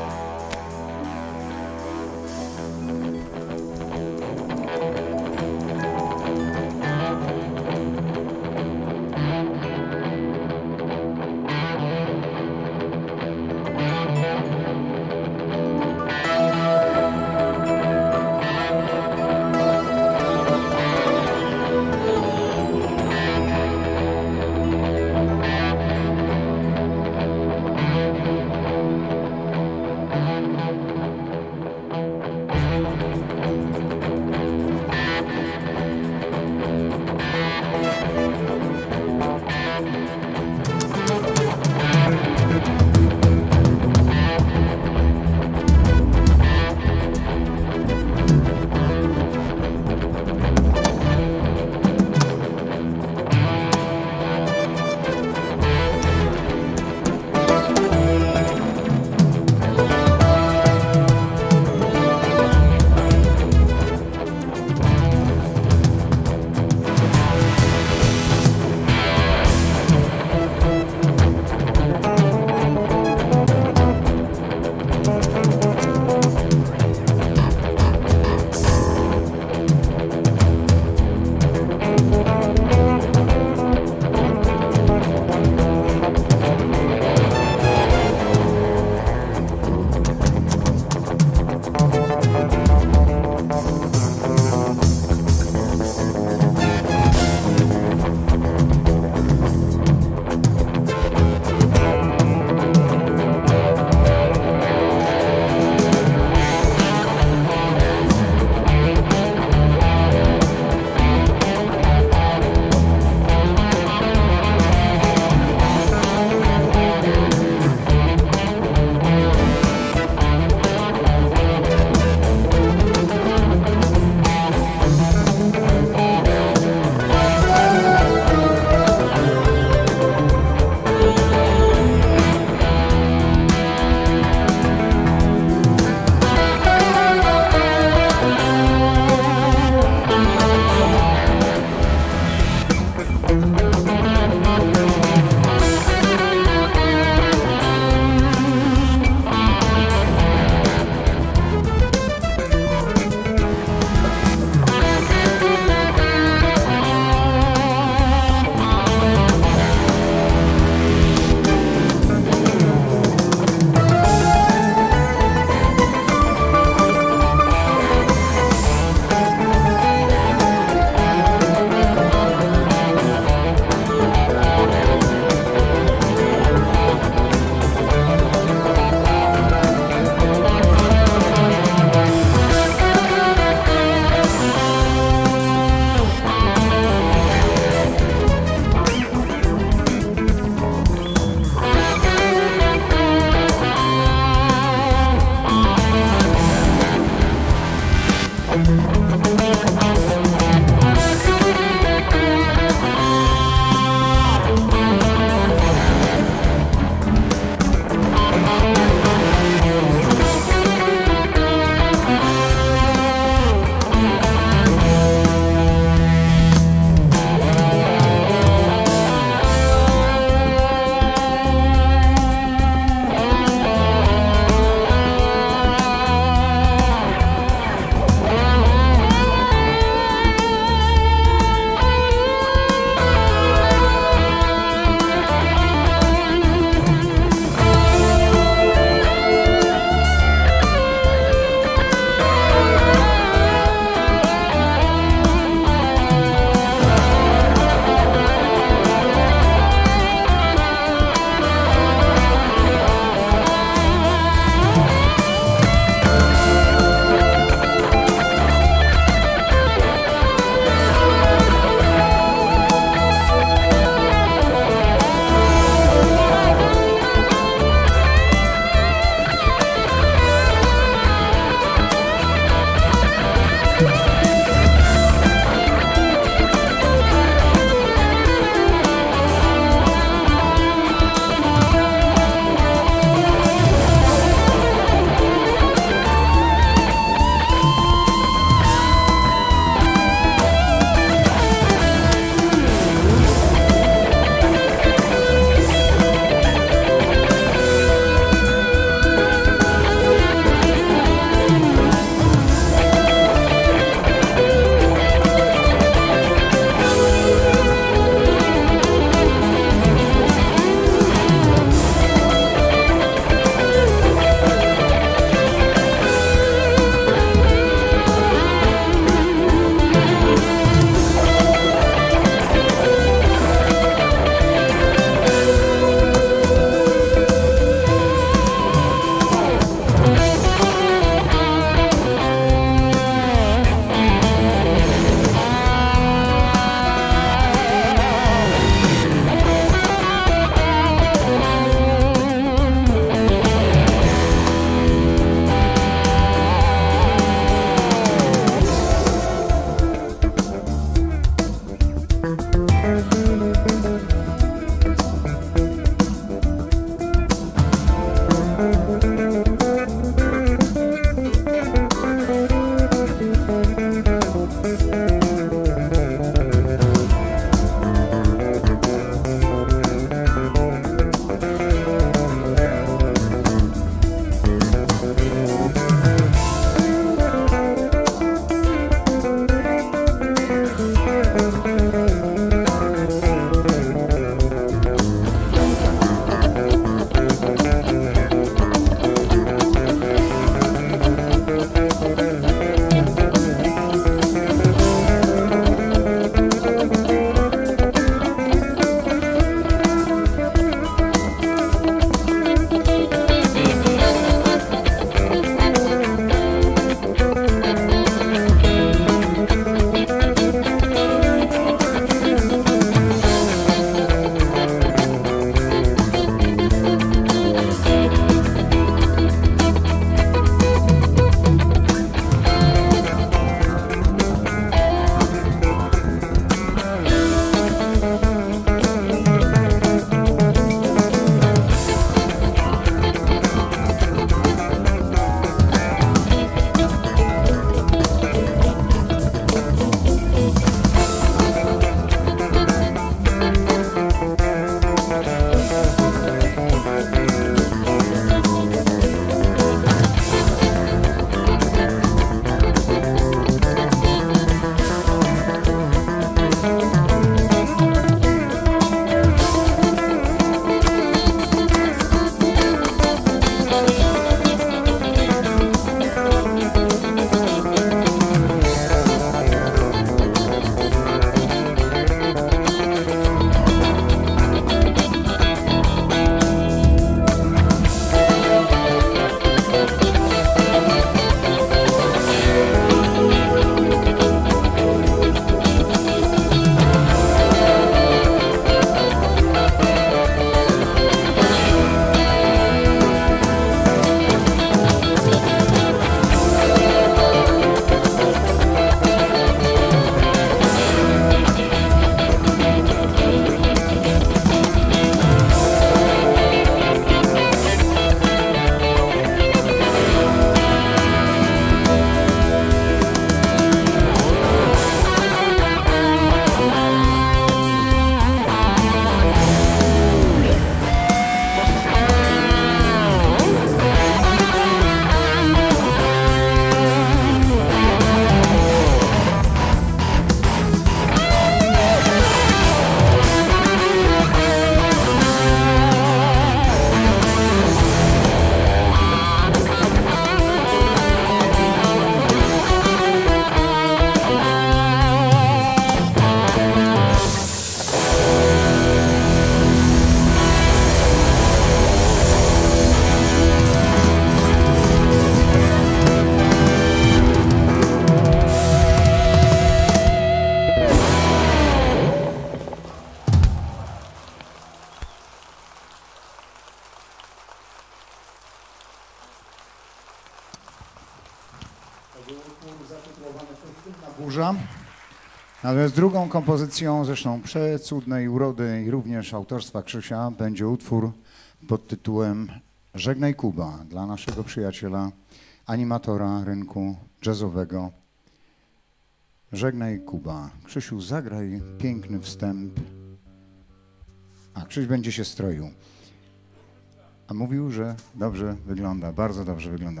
Burza. Natomiast drugą kompozycją, zresztą przecudnej urody i również autorstwa Krzysia, będzie utwór pod tytułem Żegnaj Kuba dla naszego przyjaciela, animatora rynku jazzowego. Żegnaj Kuba. Krzysiu, zagraj piękny wstęp. A Krzyś będzie się stroił. A mówił, że dobrze wygląda, bardzo dobrze wygląda.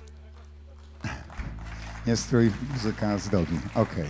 Nie strój, muzyka zdobi. Okej.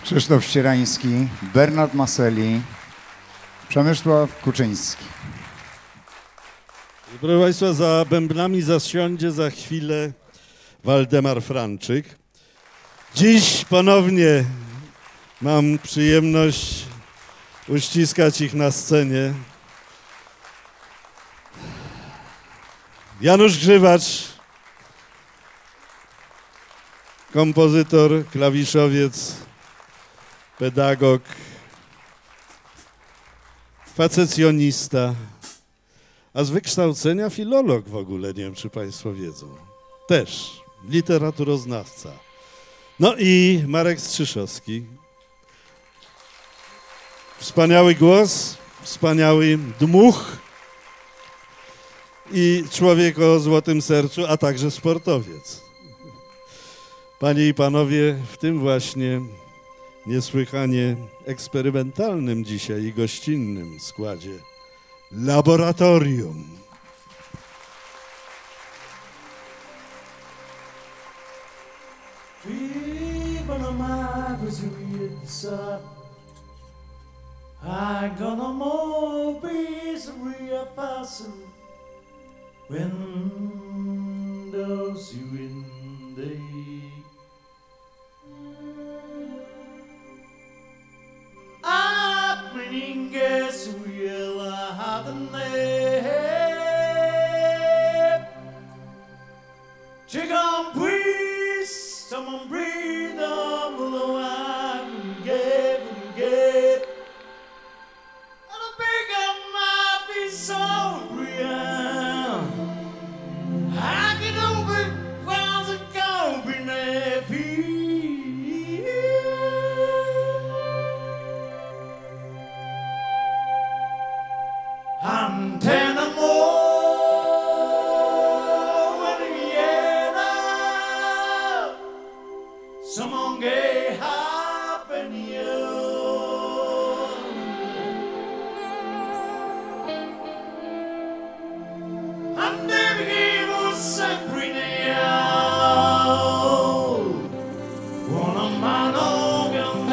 Krzysztof Ścierański, Bernard Maseli, Przemysław Kuczyński. Proszę Państwa, za bębnami zasiądzie za chwilę Waldemar Franczyk. Dziś ponownie mam przyjemność uściskać ich na scenie. Janusz Grzywacz, kompozytor, klawiszowiec, pedagog, facecjonista, a z wykształcenia filolog w ogóle, nie wiem czy Państwo wiedzą. Też literaturoznawca. No i Marek Strzyszowski. Wspaniały głos, wspaniały dmuch i człowiek o złotym sercu, a także sportowiec. Panie i panowie, w tym właśnie niesłychanie eksperymentalnym dzisiaj i gościnnym składzie Laboratorium. I gonna move peace real fast when those you in the I'm meaning guess we'll have the name chicken please someone breathe on below I can get so real. I can open wells and go beneath you. I'm ten more when someone get happen you. I'm never evil, sempre now. One of my long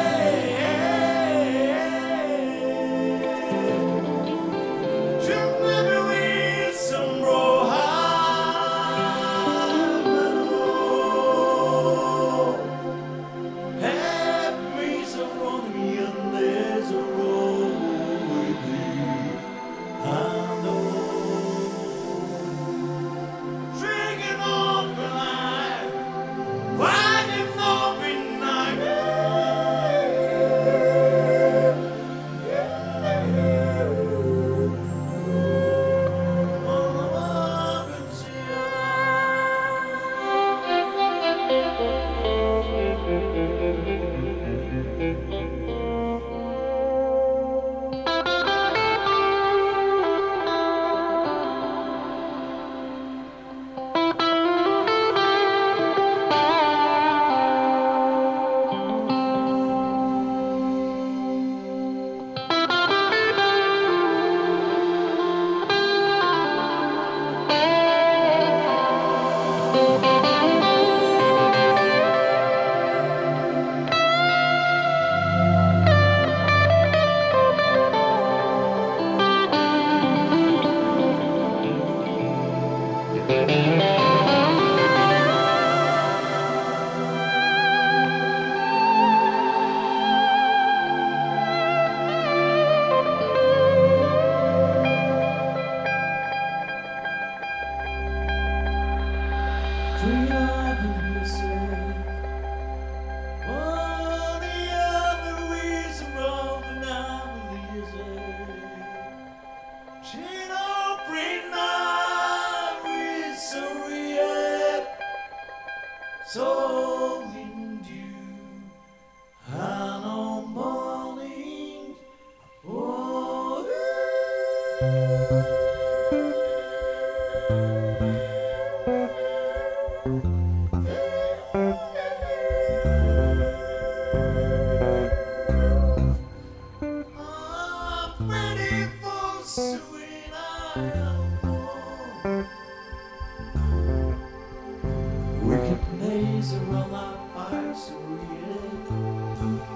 she'll never win some row have me so wrong, and there's a road with you. I know. So in dew and on morning, oh, I'm ready for sweet I am. Wicked days around our fires, so yeah.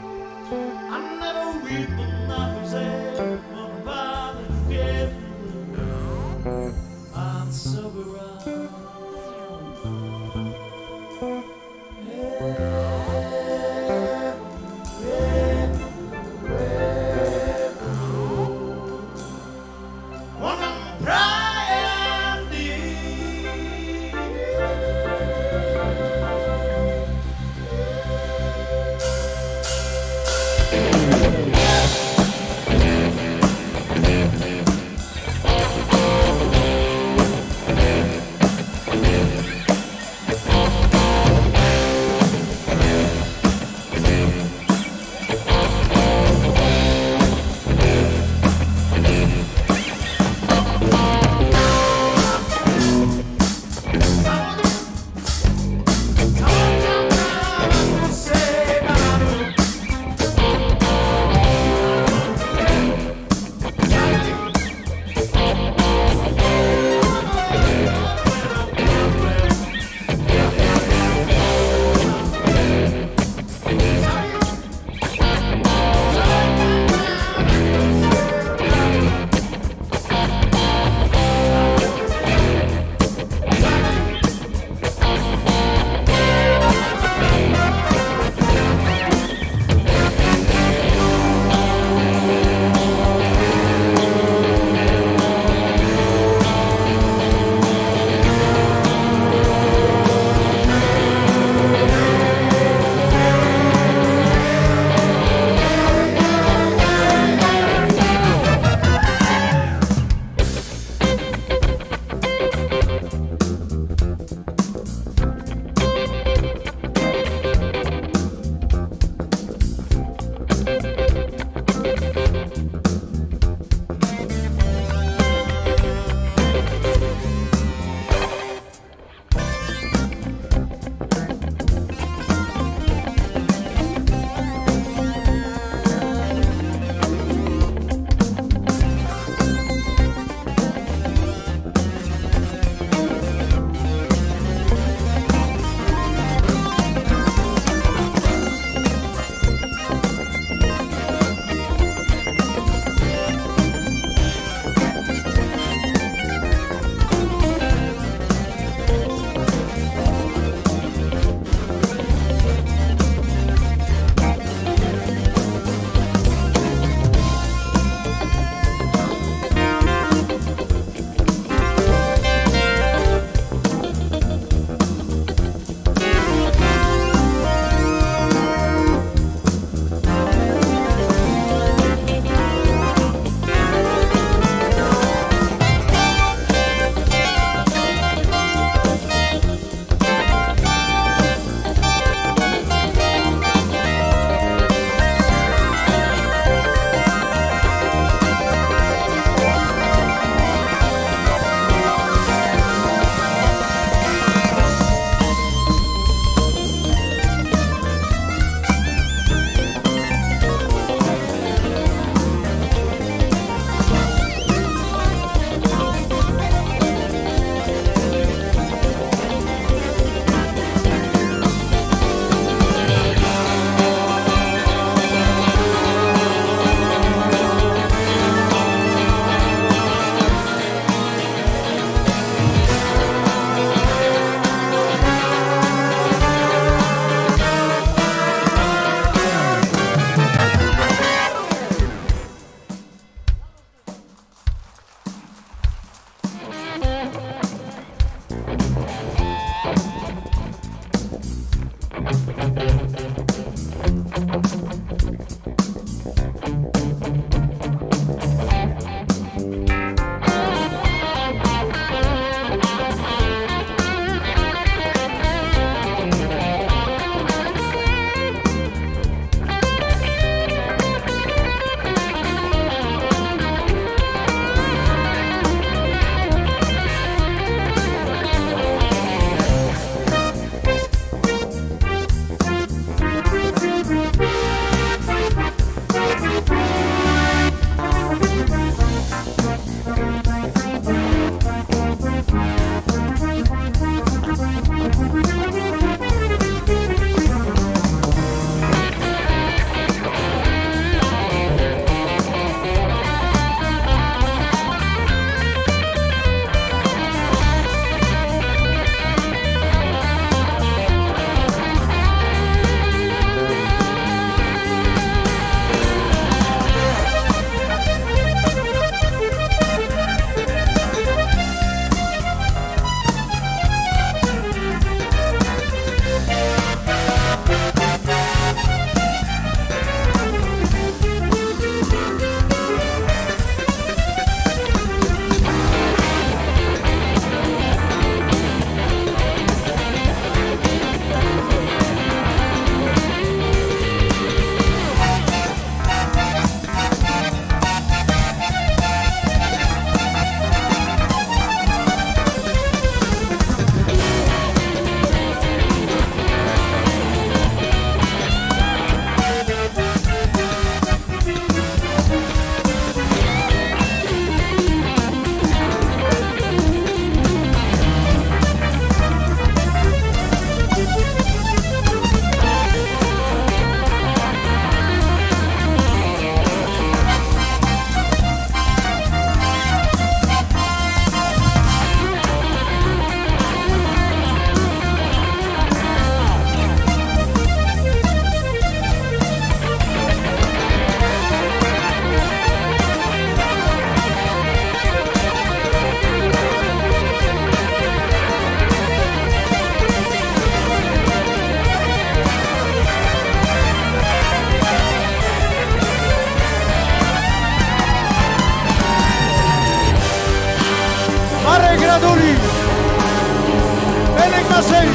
Henek Maseli.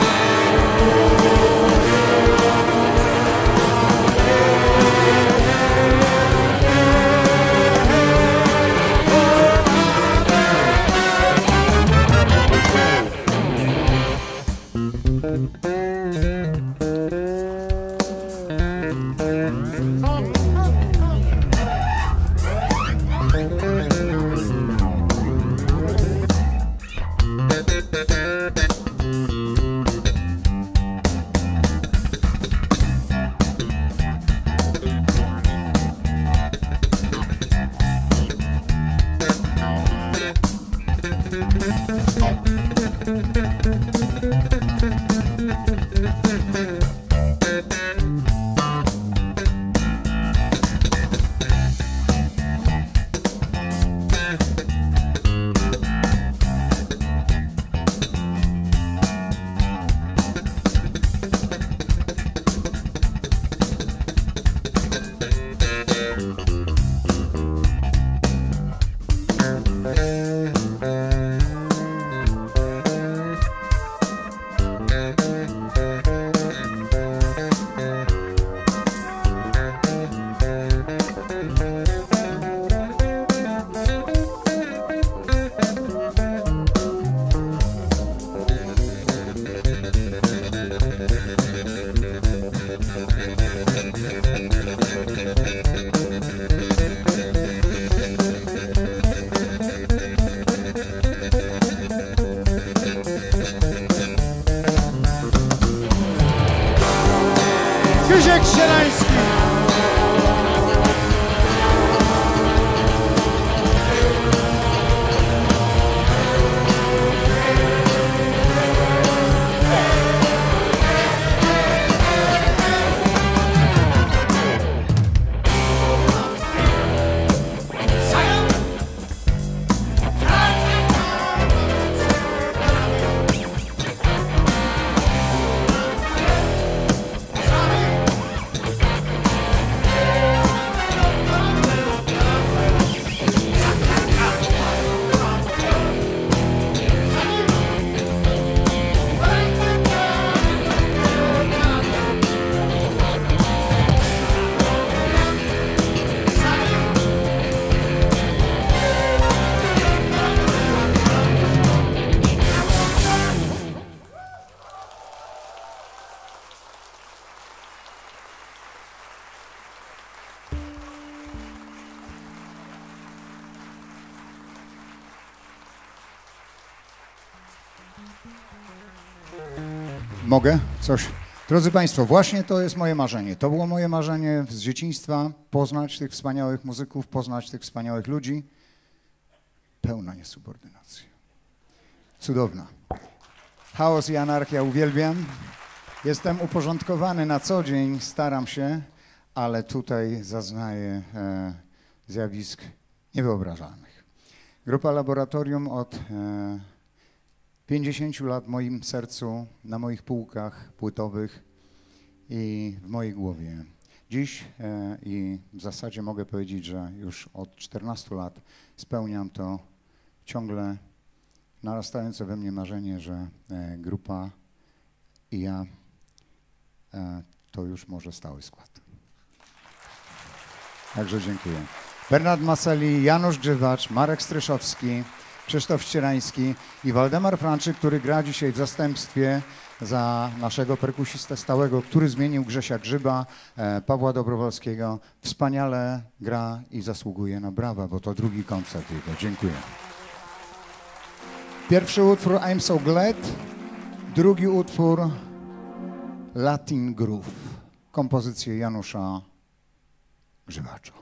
Krzysiek Ścielański. Mogę coś? Drodzy Państwo, właśnie to jest moje marzenie. To było moje marzenie z dzieciństwa, poznać tych wspaniałych muzyków, poznać tych wspaniałych ludzi. Pełna niesubordynacja. Cudowna. Chaos i anarchia uwielbiam. Jestem uporządkowany na co dzień, staram się, ale tutaj zaznaję zjawisk niewyobrażalnych. Grupa Laboratorium od 50 lat w moim sercu, na moich półkach płytowych i w mojej głowie. Dziś i w zasadzie mogę powiedzieć, że już od 14 lat spełniam to ciągle narastające we mnie marzenie, że grupa i ja to już może stały skład. Także dziękuję. Bernard Maseli, Janusz Grzywacz, Marek Stryszowski, Krzysztof Ścierański i Waldemar Franczyk, który gra dzisiaj w zastępstwie za naszego perkusistę stałego, który zmienił Grzesia Grzyba, Pawła Dobrowolskiego. Wspaniale gra i zasługuje na brawa, bo to drugi koncert jego. Dziękuję. Pierwszy utwór I'm So Glad, drugi utwór Latin Groove, kompozycję Janusza Grzywacza.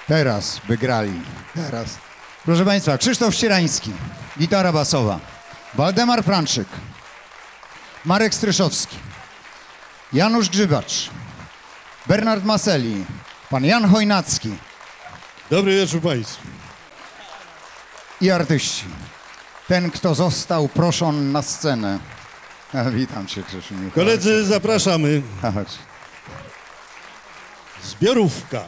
Teraz by grali. Teraz. Proszę Państwa, Krzysztof Ścierański, gitara basowa. Waldemar Franczyk. Marek Stryszowski. Janusz Grzybacz. Bernard Maseli. Pan Jan Chojnacki. Dobry wieczór Państwu. I artyści. Ten, kto został proszony na scenę. Witam cię, Krzysiu. Koledzy, zapraszamy. Chodź. Zbiorówka.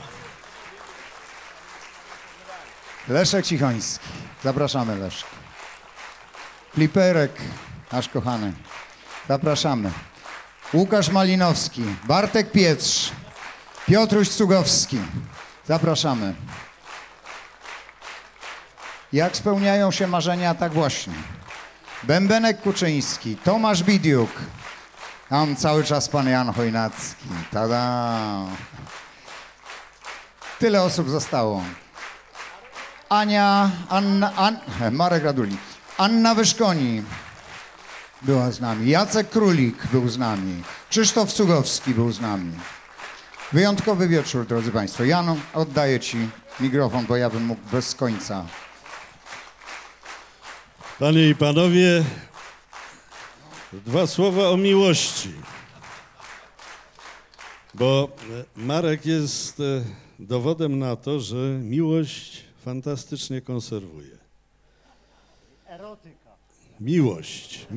Leszek Cichoński. Zapraszamy, Leszek. Fliperek, nasz kochany. Zapraszamy. Łukasz Malinowski, Bartek Pietrz, Piotruś Cugowski. Zapraszamy. Jak spełniają się marzenia, tak właśnie. Bębenek Kuczyński, Tomasz Bidiuk. Tam cały czas pan Jan Chojnacki. Tada! Tyle osób zostało. Marek Raduli. Anna Wyszkoni była z nami. Jacek Królik był z nami. Krzysztof Cugowski był z nami. Wyjątkowy wieczór, drodzy Państwo. Jan, oddaję Ci mikrofon, bo ja bym mógł bez końca. Panie i panowie, dwa słowa o miłości. Bo Marek jest dowodem na to, że miłość fantastycznie konserwuje. Erotyka. Miłość.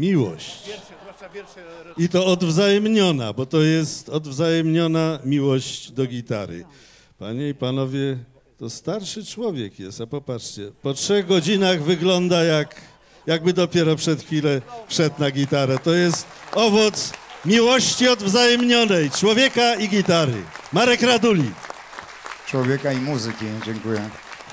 I to odwzajemniona, bo to jest odwzajemniona miłość do gitary. Panie i panowie, to starszy człowiek jest, a popatrzcie, po 3 godzinach wygląda jakby dopiero przed chwilę wszedł na gitarę. To jest owoc miłości odwzajemnionej, człowieka i gitary. Marek Raduli. Człowieka i muzyki, dziękuję.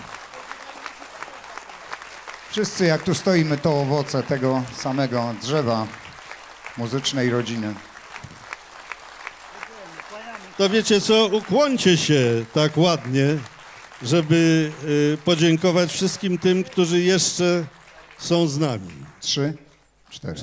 Wszyscy, jak tu stoimy, to owoce tego samego drzewa muzycznej rodziny. To wiecie co, ukłońcie się tak ładnie, żeby podziękować wszystkim tym, którzy jeszcze są z nami. 3, 4.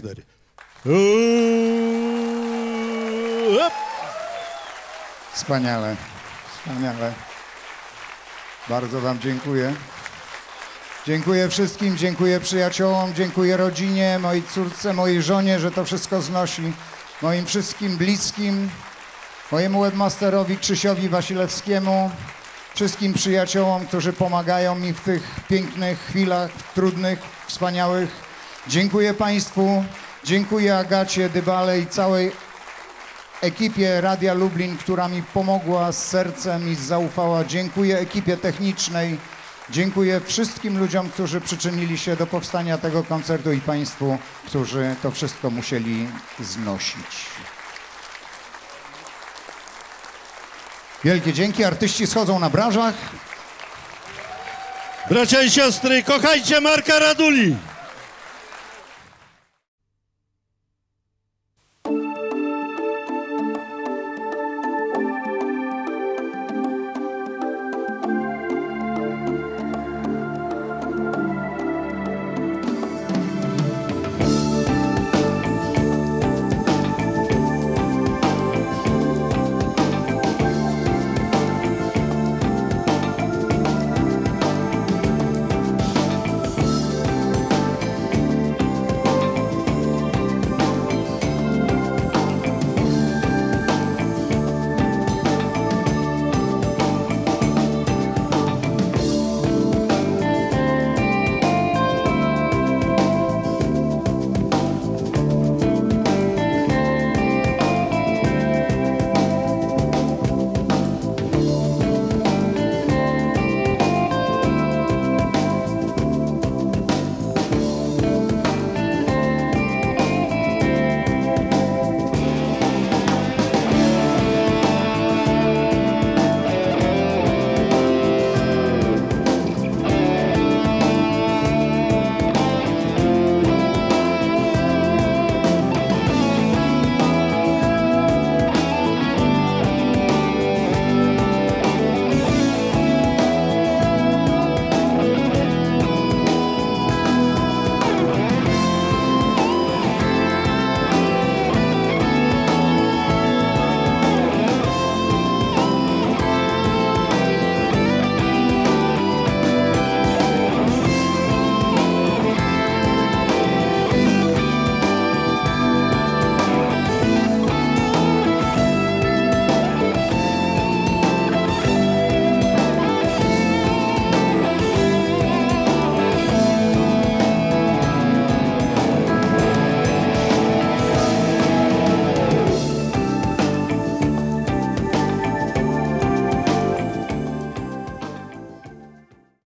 Wspaniale, wspaniale. Bardzo wam dziękuję. Dziękuję wszystkim, dziękuję przyjaciołom, dziękuję rodzinie, mojej córce, mojej żonie, że to wszystko znosi. Moim wszystkim bliskim, mojemu webmasterowi Krzysiowi Wasilewskiemu, wszystkim przyjaciołom, którzy pomagają mi w tych pięknych chwilach, trudnych, wspaniałych. Dziękuję Państwu, dziękuję Agacie Dybale i całej ekipie Radia Lublin, która mi pomogła z sercem i zaufała. Dziękuję ekipie technicznej, dziękuję wszystkim ludziom, którzy przyczynili się do powstania tego koncertu i Państwu, którzy to wszystko musieli znosić. Wielkie dzięki. Artyści schodzą na branżach. Bracia i siostry, kochajcie Marka Raduli!